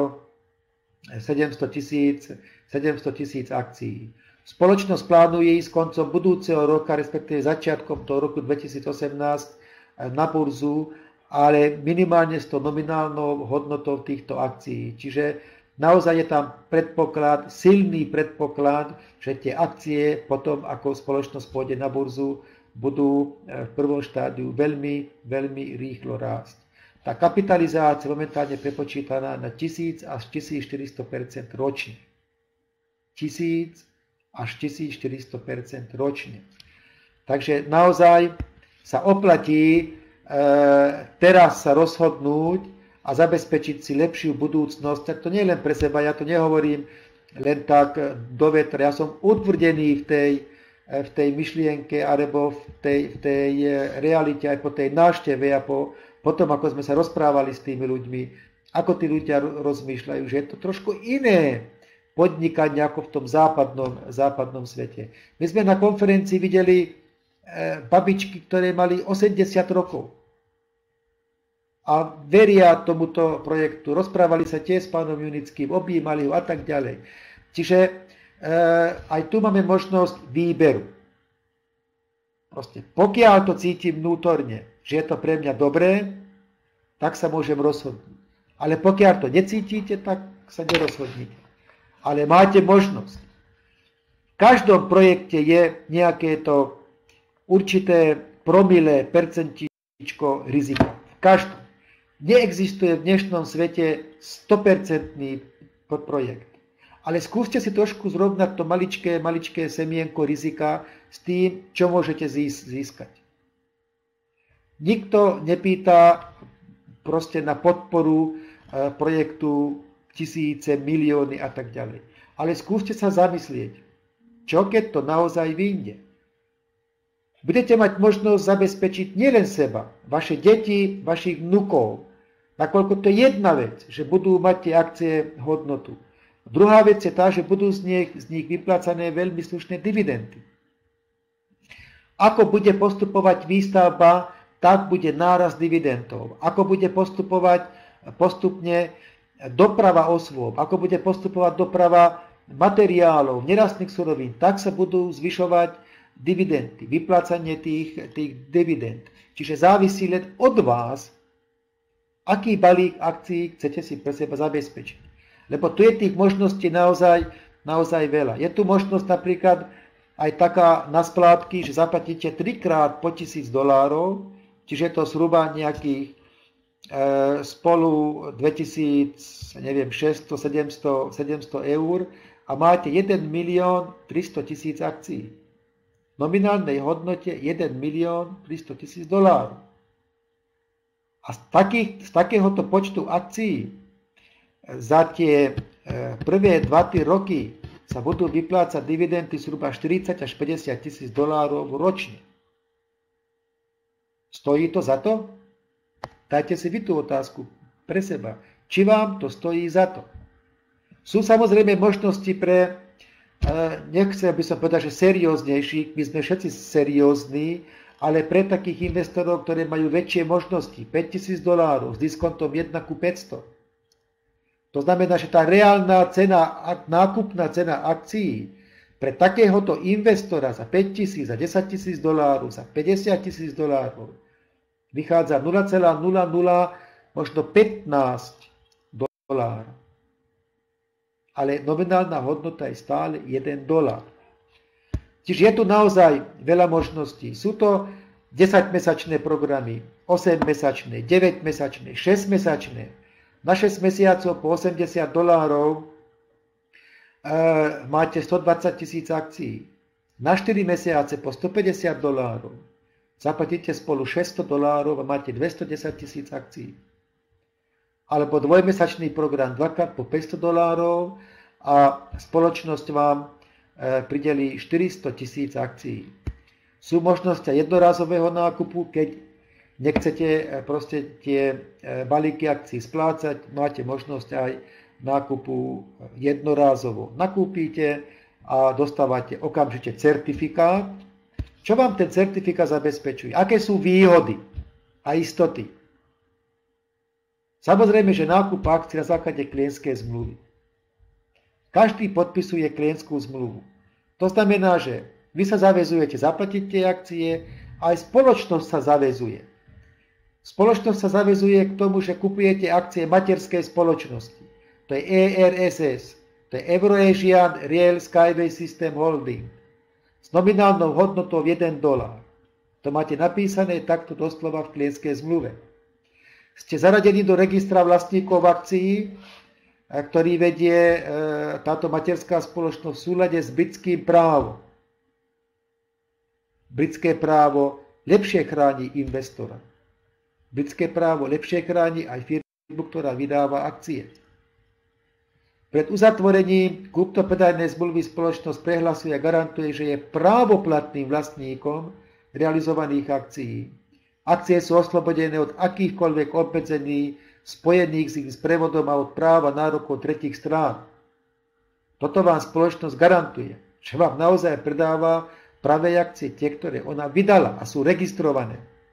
sedemsto tisíc akcií. Spoločnosť plánuje ísť koncom budúceho roka, respektíve začiatkom toho roku dvetisícosemnásť na burzu, ale minimálne s tou nominálnou hodnotou týchto akcií. Čiže naozaj je tam predpoklad, silný predpoklad, že tie akcie potom, ako spoločnosť pôjde na burzu, budú v prvom štádiu veľmi, veľmi rýchlo rásť. Tá kapitalizácia momentálne prepočítaná na tisíc až tisícštyristo percent ročne. tisíc až tisícštyristo percent ročne. Takže naozaj sa oplatí e, teraz sa rozhodnúť a zabezpečiť si lepšiu budúcnosť. Tak to nie je len pre seba, ja to nehovorím len tak do vetra. Ja som utvrdený v tej, v tej myšlienke alebo v tej, v tej realite aj po tej návšteve a po, po tom, ako sme sa rozprávali s tými ľuďmi, ako tí ľudia rozmýšľajú, že je to trošku iné podnikanie ako v tom západnom, západnom svete. My sme na konferencii videli e, babičky, ktoré mali osemdesiat rokov a veria tomuto projektu. Rozprávali sa tiež s pánom Junickým, objímali ho a tak ďalej. Čiže e, aj tu máme možnosť výberu. Proste, pokiaľ to cítim vnútorne, že je to pre mňa dobré, tak sa môžem rozhodnúť. Ale pokiaľ to necítite, tak sa nerozhodnite. Ale máte možnosť. V každom projekte je nejaké to určité promile, percentíčko rizika. V každom. Neexistuje v dnešnom svete sto percent projekt. Ale skúste si trošku zrovnať to maličké, maličké semienko rizika s tým, čo môžete získať. Nikto nepýta proste na podporu projektu tisíce, milióny a tak ďalej. Ale skúste sa zamyslieť, čo keď to naozaj vyjde. Budete mať možnosť zabezpečiť nielen seba, vaše deti, vašich vnukov, nakoľko to je jedna vec, že budú mať tie akcie hodnotu. Druhá vec je tá, že budú z nich, z nich vyplácané veľmi slušné dividendy. Ako bude postupovať výstavba, tak bude náraz dividendov. Ako bude postupovať postupne doprava osôb, ako bude postupovať doprava materiálov, nerastných surovín, tak sa budú zvyšovať dividendy, vyplácanie tých, tých dividend. Čiže závisí len od vás, aký balík akcií chcete si pre seba zabezpečiť. Lebo tu je tých možností naozaj, naozaj veľa. Je tu možnosť napríklad aj taká na splátky, že zaplatíte trikrát po tisíc dolárov, čiže je to zhruba nejakých spolu dvetisícšesťsto sedemsto eur a máte jeden milión tristo tisíc akcií. V nominálnej hodnote jeden milión tristo tisíc dolárov. A z, takých, z takéhoto počtu akcií za tie prvé dva tri roky sa budú vyplácať dividendy zhruba štyridsať až päťdesiat tisíc dolárov ročne. Stojí to za to? Dajte si vy tú otázku pre seba. Či vám to stojí za to? Sú samozrejme možnosti pre, nechcem by som povedať, že serióznejších, my sme všetci seriózni, ale pre takých investorov, ktorí majú väčšie možnosti, päťtisíc dolárov s diskontom jeden ku päťsto. To znamená, že tá reálna cena, nákupná cena akcií pre takéhoto investora za päťtisíc, za desaťtisíc dolárov, za päťdesiat tisíc dolárov vychádza nula celá nula nula, možno pätnásť dolárov. Ale nominálna hodnota je stále jeden dolár. Čiže je tu naozaj veľa možností. Sú to desaťmesačné programy, osemmesačné, deväťmesačné, šesťmesačné. Na šesť mesiacov po osemdesiat dolárov e, máte stodvadsať tisíc akcií. Na štyri mesiace po stopäťdesiat dolárov zaplatíte spolu šesťsto dolárov a máte dvestodesať tisíc akcií. Alebo dvojmesačný program dvakrát po päťsto dolárov a spoločnosť vám e, prideli štyristo tisíc akcií. Sú možnosti jednorázového nákupu, keď nechcete proste tie balíky akcií splácať, máte možnosť aj nákupu jednorázovo. Nakúpite a dostávate okamžite certifikát. Čo vám ten certifikát zabezpečuje? Aké sú výhody a istoty? Samozrejme, že nákup akcií na základe klientskej zmluvy. Každý podpisuje klientskú zmluvu. To znamená, že vy sa zaväzujete zaplatiť tie akcie, aj spoločnosť sa zaväzuje. Spoločnosť sa zaväzuje k tomu, že kupujete akcie materskej spoločnosti. To je E R S S, to je Eurasian Rail Skyway System Holding s nominálnou hodnotou jeden dolár. To máte napísané takto doslova v klientskej zmluve. Ste zaradení do registra vlastníkov akcií, ktorý vedie táto materská spoločnosť v súlade s britským právom. Britské právo lepšie chráni investora. Britské právo lepšie chráni aj firmu, ktorá vydáva akcie. Pred uzatvorením kúpno-predajnej zmluvy spoločnosť prehlasuje a garantuje, že je právoplatným vlastníkom realizovaných akcií. Akcie sú oslobodené od akýchkoľvek obmedzení spojených s ich prevodom a od práva nárokov tretích strán. Toto vám spoločnosť garantuje, že vám naozaj predáva pravé akcie, tie, ktoré ona vydala a sú registrované.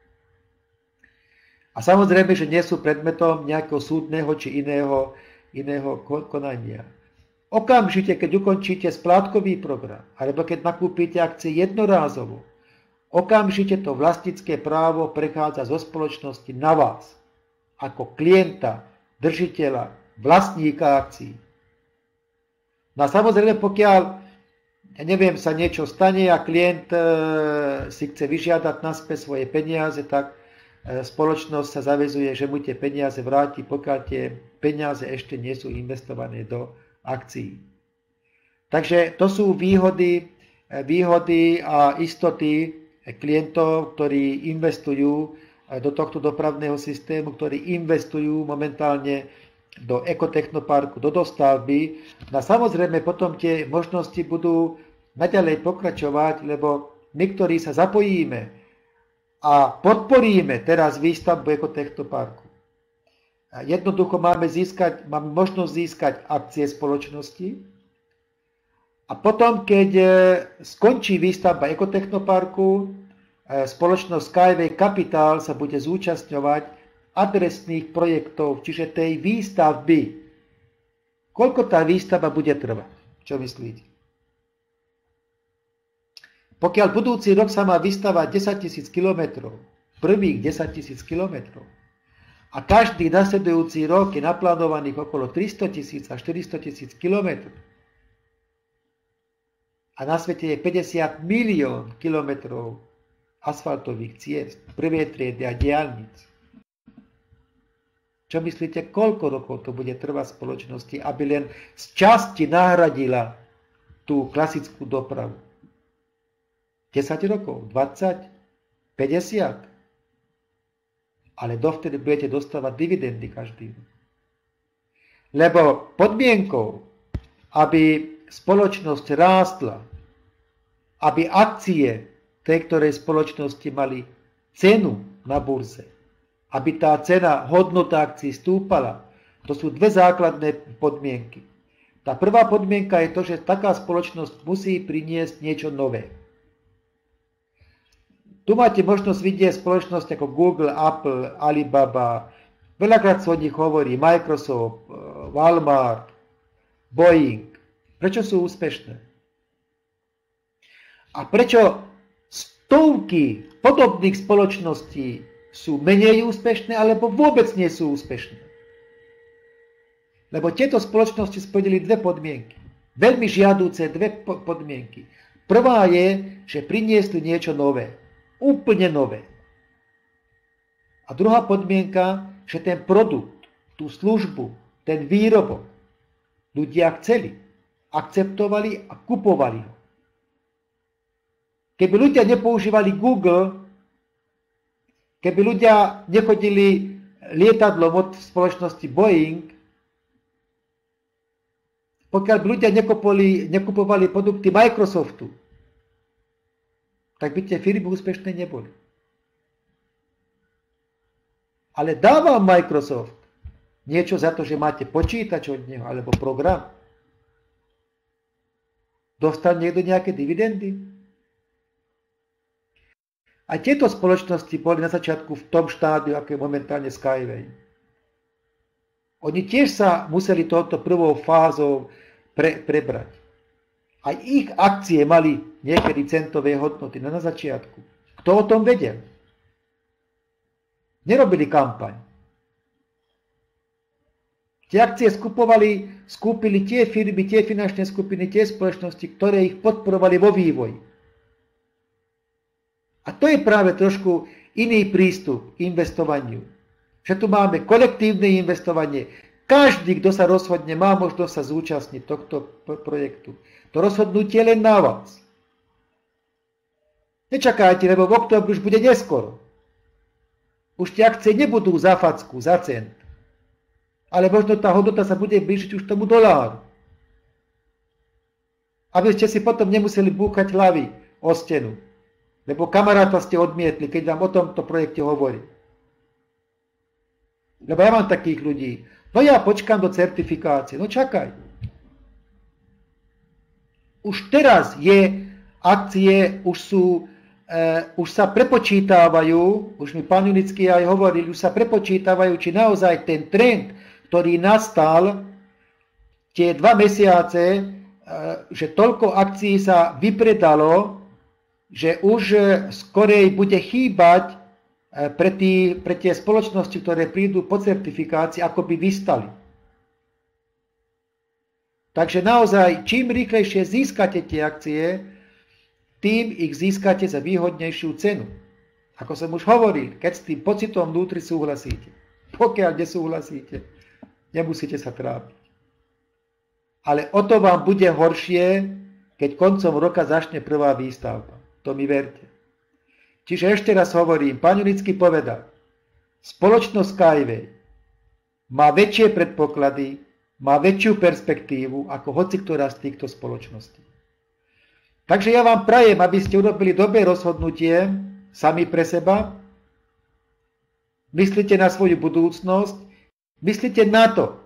A samozrejme, že nie sú predmetom nejakého súdneho či iného, iného konania. Okamžite, keď ukončíte splátkový program, alebo keď nakúpite akcie jednorázovo, okamžite to vlastnícke právo prechádza zo spoločnosti na vás, ako klienta, držiteľa, vlastníka akcií. No a samozrejme, pokiaľ, ja neviem, sa niečo stane a klient e, si chce vyžiadať naspäť svoje peniaze, tak spoločnosť sa zaväzuje, že mu tie peniaze vráti, pokiaľ tie peniaze ešte nie sú investované do akcií. Takže to sú výhody, výhody a istoty klientov, ktorí investujú do tohto dopravného systému, ktorí investujú momentálne do ekotechnoparku, do dostavby. No samozrejme potom tie možnosti budú naďalej pokračovať, lebo my, ktorí sa zapojíme a podporíme teraz výstavbu ekotechnoparku. Jednoducho máme, získať, máme možnosť získať akcie spoločnosti a potom, keď skončí výstavba ekotechnoparku, spoločnosť Skyway Capital sa bude zúčastňovať adresných projektov, čiže tej výstavby. Koľko tá výstavba bude trvať? Čo myslíte? Pokiaľ budúci rok sa má vystavať desaťtisíc kilometrov, prvých desaťtisíc kilometrov, a každý nasledujúci rok je naplánovaných okolo tristotisíc a štyristotisíc kilometrov, a na svete je päťdesiat milión kilometrov asfaltových ciest, prvej triedy a diaľnic. Čo myslíte, koľko rokov to bude trvať spoločnosti, aby len z časti nahradila tú klasickú dopravu? desať rokov, dvadsať, päťdesiat. Ale dovtedy budete dostávať dividendy každý rok. Lebo podmienkou, aby spoločnosť rástla, aby akcie tej ktorej spoločnosti mali cenu na burze, aby tá cena, hodnota akcií stúpala, to sú dve základné podmienky. Tá prvá podmienka je to, že taká spoločnosť musí priniesť niečo nové. Tu máte možnosť vidieť spoločnosť ako Google, Apple, Alibaba, veľakrát sa o nich hovorí, Microsoft, Walmart, Boeing. Prečo sú úspešné? A prečo stovky podobných spoločností sú menej úspešné, alebo vôbec nie sú úspešné? Lebo tieto spoločnosti splnili dve podmienky. Veľmi žiadúce dve podmienky. Prvá je, že priniesli niečo nové. Úplne nové. A druhá podmienka, že ten produkt, tú službu, ten výrobok ľudia chceli, akceptovali a kupovali ho. Keby ľudia nepoužívali Google, keby ľudia nechodili lietadlom od spoločnosti Boeing, pokiaľ by ľudia nekupovali, nekupovali produkty Microsoftu, tak by tie firmy úspešné neboli. Ale dá vám Microsoft niečo za to, že máte počítač od neho, alebo program? Dostane niekto nejaké dividendy? A tieto spoločnosti boli na začiatku v tom štádiu, ako je momentálne Skyway. Oni tiež sa museli touto prvou fázou pre, prebrať. Aj ich akcie mali niekedy centové hodnoty na začiatku. Kto o tom vedel? Nerobili kampaň. Tie akcie skupovali, skúpili tie firmy, tie finančné skupiny, tie spoločnosti, ktoré ich podporovali vo vývoji. A to je práve trošku iný prístup k investovaniu. Že tu máme kolektívne investovanie. Každý, kto sa rozhodne, má možnosť sa zúčastniť tohto projektu. To rozhodnutie len na vás. Nečakajte, lebo v októbri už bude neskoro. Už tie akcie nebudú za facku, za cent. Ale možno tá hodnota sa bude blížiť už tomu doláru. Aby ste si potom nemuseli búchať hlavy o stenu. Lebo kamaráta ste odmietli, keď vám o tomto projekte hovorí. Lebo ja mám takých ľudí. No ja počkám do certifikácie. No čakaj. Už teraz je akcie, už, sú, e, už sa prepočítavajú, už mi pán Junický aj hovoril, už sa prepočítavajú, či naozaj ten trend, ktorý nastal tie dva mesiace, e, že toľko akcií sa vypredalo, že už skorej bude chýbať e, pre, tí, pre tie spoločnosti, ktoré prídu po certifikácii, ako by vystali. Takže naozaj, čím rýchlejšie získate tie akcie, tým ich získate za výhodnejšiu cenu. Ako som už hovoril, keď s tým pocitom vnútri súhlasíte. Pokiaľ nesúhlasíte, nemusíte sa trápiť. Ale o to vám bude horšie, keď koncom roka začne prvá výstavba. To mi verte. Čiže ešte raz hovorím, pán Junický povedal, spoločnosť Skyway má väčšie predpoklady, má väčšiu perspektívu ako hoci ktorá z týchto spoločností. Takže ja vám prajem, aby ste urobili dobré rozhodnutie sami pre seba. Myslíte na svoju budúcnosť. Myslíte na to,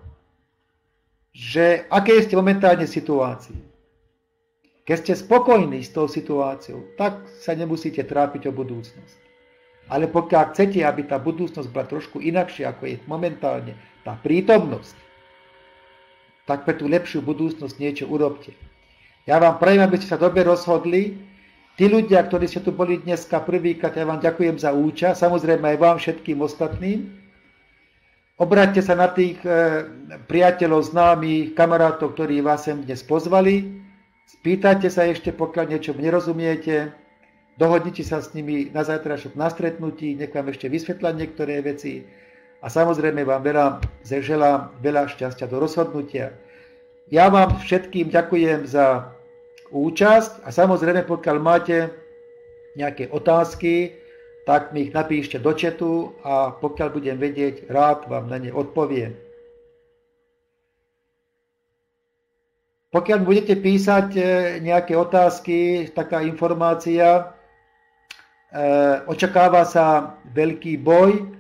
že aké ste momentálne situácii. Keď ste spokojní s tou situáciou, tak sa nemusíte trápiť o budúcnosť. Ale pokiaľ chcete, aby tá budúcnosť bola trošku inakšia, ako je momentálne tá prítomnosť, tak pre tú lepšiu budúcnosť niečo urobte. Ja vám prajem, aby ste sa dobre rozhodli. Tí ľudia, ktorí ste tu boli dneska prvýkrát, ja vám ďakujem za účasť, samozrejme aj vám všetkým ostatným. Obráťte sa na tých e, priateľov, známych, kamarátov, ktorí vás sem dnes pozvali. Spýtajte sa ešte, pokiaľ niečo nerozumiete. Dohodnite sa s nimi na zajtrajšok na stretnutí, nech vám ešte vysvetľať niektoré veci. A samozrejme vám veľa, želám veľa šťastia do rozhodnutia. Ja vám všetkým ďakujem za účasť a samozrejme, pokiaľ máte nejaké otázky, tak mi ich napíšte do chatu a pokiaľ budem vedieť, rád vám na ne odpoviem. Pokiaľ budete písať nejaké otázky, taká informácia, očakáva sa veľký boj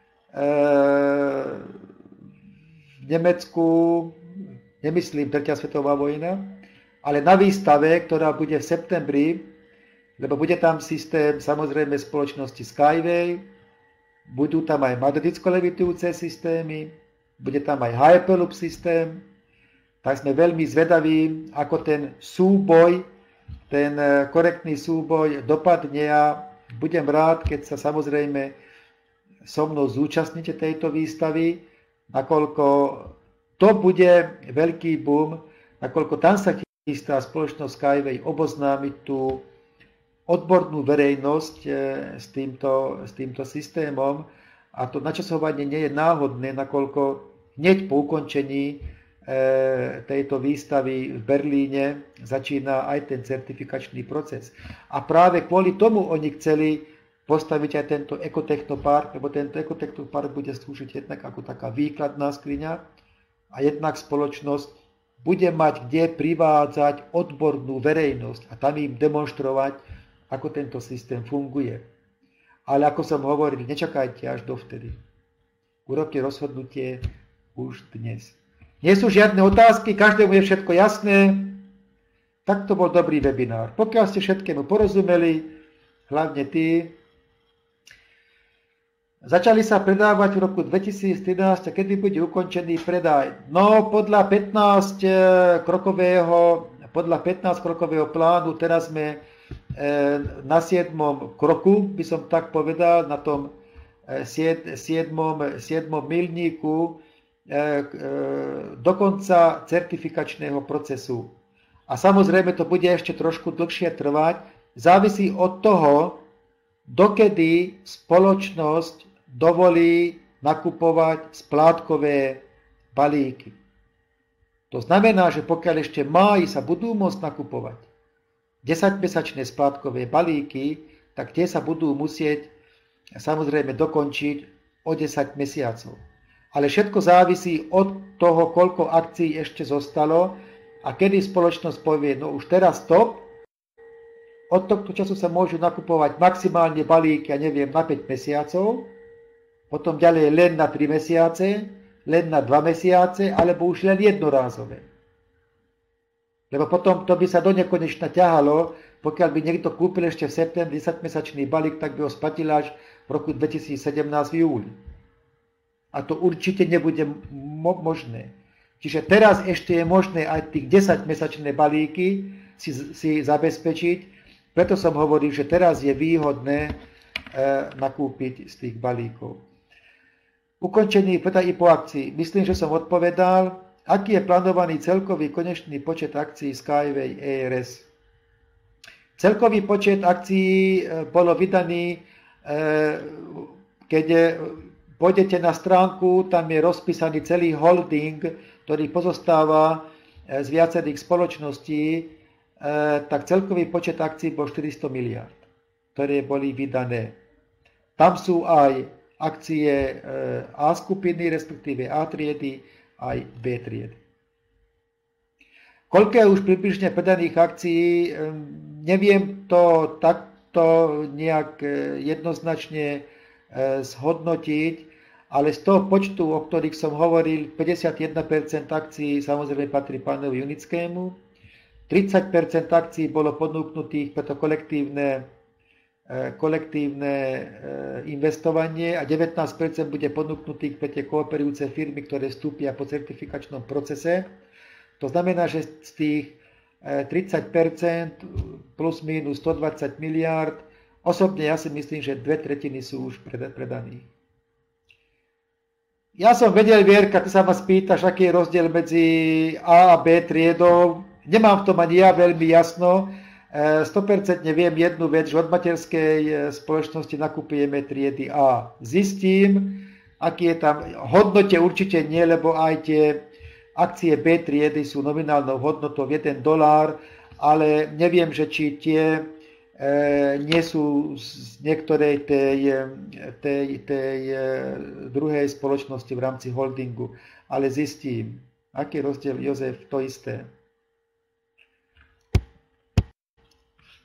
v Nemecku, nemyslím tretia svetová vojna, ale na výstave, ktorá bude v septembri, lebo bude tam systém samozrejme spoločnosti Skyway, budú tam aj magneticko levitujúce systémy, bude tam aj Hyperloop systém, tak sme veľmi zvedaví, ako ten súboj, ten korektný súboj dopadne a budem rád, keď sa samozrejme so mnou zúčastníte tejto výstavy, nakoľko to bude veľký boom, nakoľko tam sa chystá spoločnosť Skyway oboznámiť tú odbornú verejnosť s týmto, s týmto systémom a to načasovanie nie je náhodné, nakoľko hneď po ukončení tejto výstavy v Berlíne začína aj ten certifikačný proces. A práve kvôli tomu oni chceli postaviť aj tento ekotechnopark, lebo tento ekotechnopark bude slúžiť jednak ako taká výkladná skriňa a jednak spoločnosť bude mať kde privádzať odbornú verejnosť a tam im demonštrovať, ako tento systém funguje. Ale ako som hovoril, nečakajte až dovtedy. Urobte rozhodnutie už dnes. Nie sú žiadne otázky, každému je všetko jasné. Tak to bol dobrý webinár. Pokiaľ ste všetkému porozumeli, hlavne tí, začali sa predávať v roku dvetisíctrinásť, kedy bude ukončený predaj. No podľa pätnásťkrokového, podľa pätnásťkrokového plánu, teraz sme na siedmom kroku, by som tak povedal, na tom siedmom, siedmom milníku, do konca certifikačného procesu. A samozrejme to bude ešte trošku dlhšie trvať. Závisí od toho, dokedy spoločnosť dovolí nakupovať splátkové balíky. To znamená, že pokiaľ ešte máji sa budú môcť nakupovať desaťmesačné splátkové balíky, tak tie sa budú musieť samozrejme dokončiť o desať mesiacov. Ale všetko závisí od toho, koľko akcií ešte zostalo a kedy spoločnosť povie, no už teraz stop, od tohto času sa môžu nakupovať maximálne balíky, ja neviem, na päť mesiacov, potom ďalej len na tri mesiace, len na dva mesiace, alebo už len jednorázové. Lebo potom to by sa do nekonečna ťahalo, pokiaľ by niekto kúpil ešte v septembri desaťmesačný balík, tak by ho splatil až v roku dvetisícsedemnásť v júli. A to určite nebude mo- možné. Čiže teraz ešte je možné aj tých desaťmesačné balíky si, si zabezpečiť. Preto som hovoril, že teraz je výhodné e, nakúpiť z tých balíkov. Ukončený predaj po akcii. Myslím, že som odpovedal. Aký je plánovaný celkový konečný počet akcií Skyway é er es? Celkový počet akcií bolo vydaný, e, keď pôjdete na stránku, tam je rozpísaný celý holding, ktorý pozostáva z viacerých spoločností, tak celkový počet akcií bol štyristo miliárd, ktoré boli vydané. Tam sú aj akcie A skupiny, respektíve A triedy, aj B triedy. Koľko je už približne predaných akcií, neviem to takto nejak jednoznačne zhodnotiť, ale z toho počtu, o ktorých som hovoril, päťdesiatjeden percent akcií samozrejme patrí pánovi Junickému, tridsať percent akcií bolo ponúknutých pre to kolektívne, kolektívne investovanie a devätnásť percent bude ponúknutých pre tie kooperujúce firmy, ktoré vstúpia po certifikačnom procese. To znamená, že z tých tridsať percent plus minus stodvadsať miliárd, osobne ja si myslím, že dve tretiny sú už predaní. Ja som vedel, Vierka, ty sa ma spýtaš, aký je rozdiel medzi A a B triedou. Nemám v tom ani ja veľmi jasno. sto percent viem jednu vec, že od materskej spoločnosti nakupujeme triedy A. Zistím, aký je tam, hodnote určite nie, lebo aj tie akcie B triedy sú nominálnou hodnotou jeden dolár, ale neviem, že či tie nie sú z niektorej tej, tej, tej druhej spoločnosti v rámci holdingu, ale zistím, aký je rozdiel, Jozef, to isté.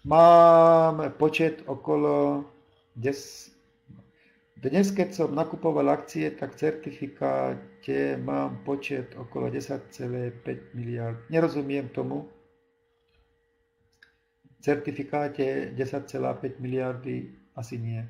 Mám počet okolo desať. Dnes, keď som nakupoval akcie, tak v certifikáte mám počet okolo desať celá päť miliárd. Nerozumiem tomu. V certifikáte desať celá päť miliardy asi nie.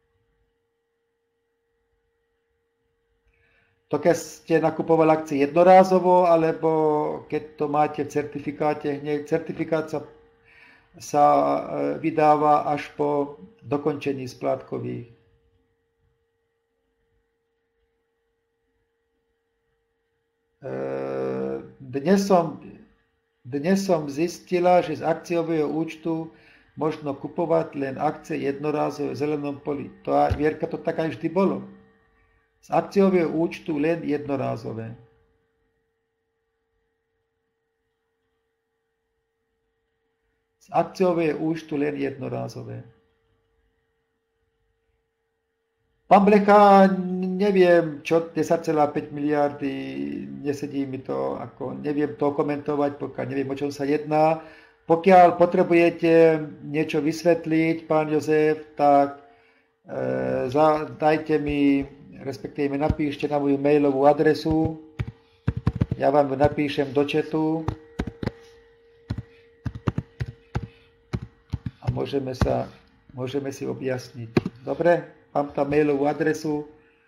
To keď ste nakupovali akcie jednorázovo, alebo keď to máte v certifikáte hneď, certifikát sa, sa vydáva až po dokončení splátkových. Dnes som, dnes som zistila, že z akciového účtu možno kupovať len akcie jednorázové v zelenom poli. To a Vierka, to tak aj vždy bolo. Z akciového účtu len jednorázové. Z akciového účtu len jednorázové. Pán Blecha, neviem, čo desať celá päť miliardy, nesedí mi to, ako neviem to komentovať, pokiaľ neviem, o čom sa jedná. Pokiaľ potrebujete niečo vysvetliť, pán Jozef, tak e, za, dajte mi, respektíve mi napíšte na moju mailovú adresu. Ja vám ju napíšem do chatu. A môžeme, sa, môžeme si objasniť. Dobre? Mám tam mailovú adresu.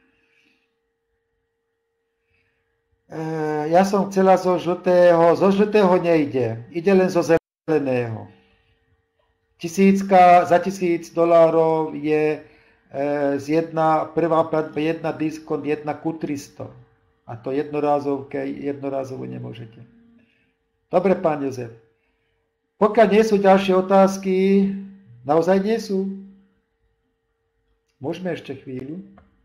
E, ja som chcela zo žltého. Zo žltého nejde. Ide len zo zeleného. Tisícka, za tisíc dolárov je e, z jedna, prvá platba jedna diskont, jedna ku tristo. A to jednorázovke, jednorázovo nemôžete. Dobre, pán Jozef. Pokiaľ nie sú ďalšie otázky, naozaj nie sú. Môžeme ešte chvíľu.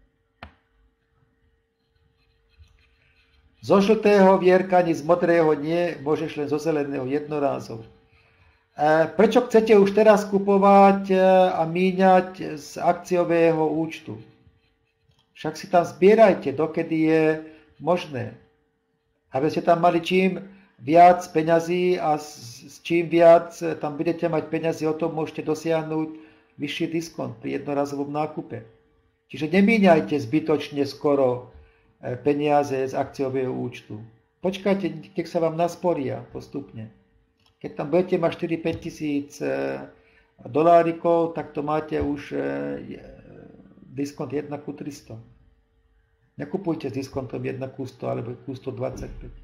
Zo žltého Vierka, ani z modrého nie, môžeš len zo zeleného jednorázov. E, prečo chcete už teraz kupovať a míňať z akciového účtu? Však si tam zbierajte, dokedy je možné. Aby ste tam mali čím viac peňazí a s, s čím viac tam budete mať peňazí, o tom môžete dosiahnuť vyšší diskont pri jednorazovom nákupe. Čiže nemíňajte zbytočne skoro peniaze z akciového účtu. Počkajte, nech sa vám nasporia postupne. Keď tam budete mať štyri päť tisíc dolárikov, tak to máte už diskont jeden ku tristo. Nekupujte s diskontom jeden ku sto alebo ku stodvadsaťpäť.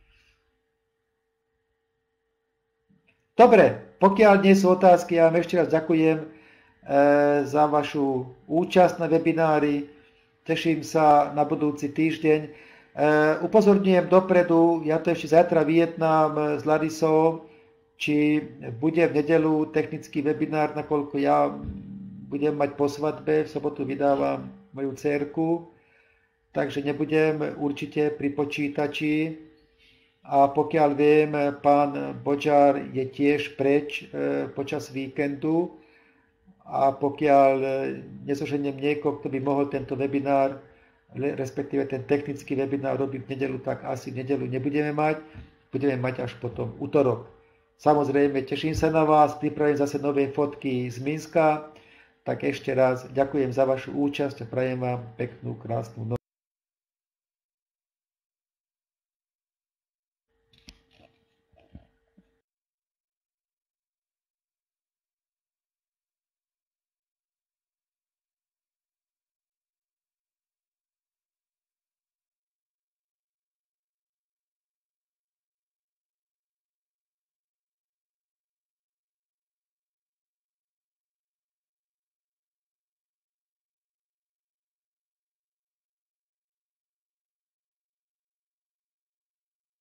Dobre, pokiaľ nie sú otázky, ja vám ešte raz ďakujem za vašu účasť na webinári. Teším sa na budúci týždeň. Upozorňujem dopredu, ja to ešte zajtra vyjednám s Larisou, či bude v nedeľu technický webinár, nakoľko ja budem mať po svadbe, v sobotu vydávam moju dcérku, takže nebudem určite pri počítači. A pokiaľ viem, pán Bodžár je tiež preč počas víkendu. A pokiaľ nezoženiem niekoho, kto by mohol tento webinár, respektíve ten technický webinár robiť v nedeľu, tak asi v nedeľu nebudeme mať. Budeme mať až potom utorok. Samozrejme, teším sa na vás, pripravím zase nové fotky z Minska. Tak ešte raz ďakujem za vašu účasť a prajem vám peknú, krásnu noc.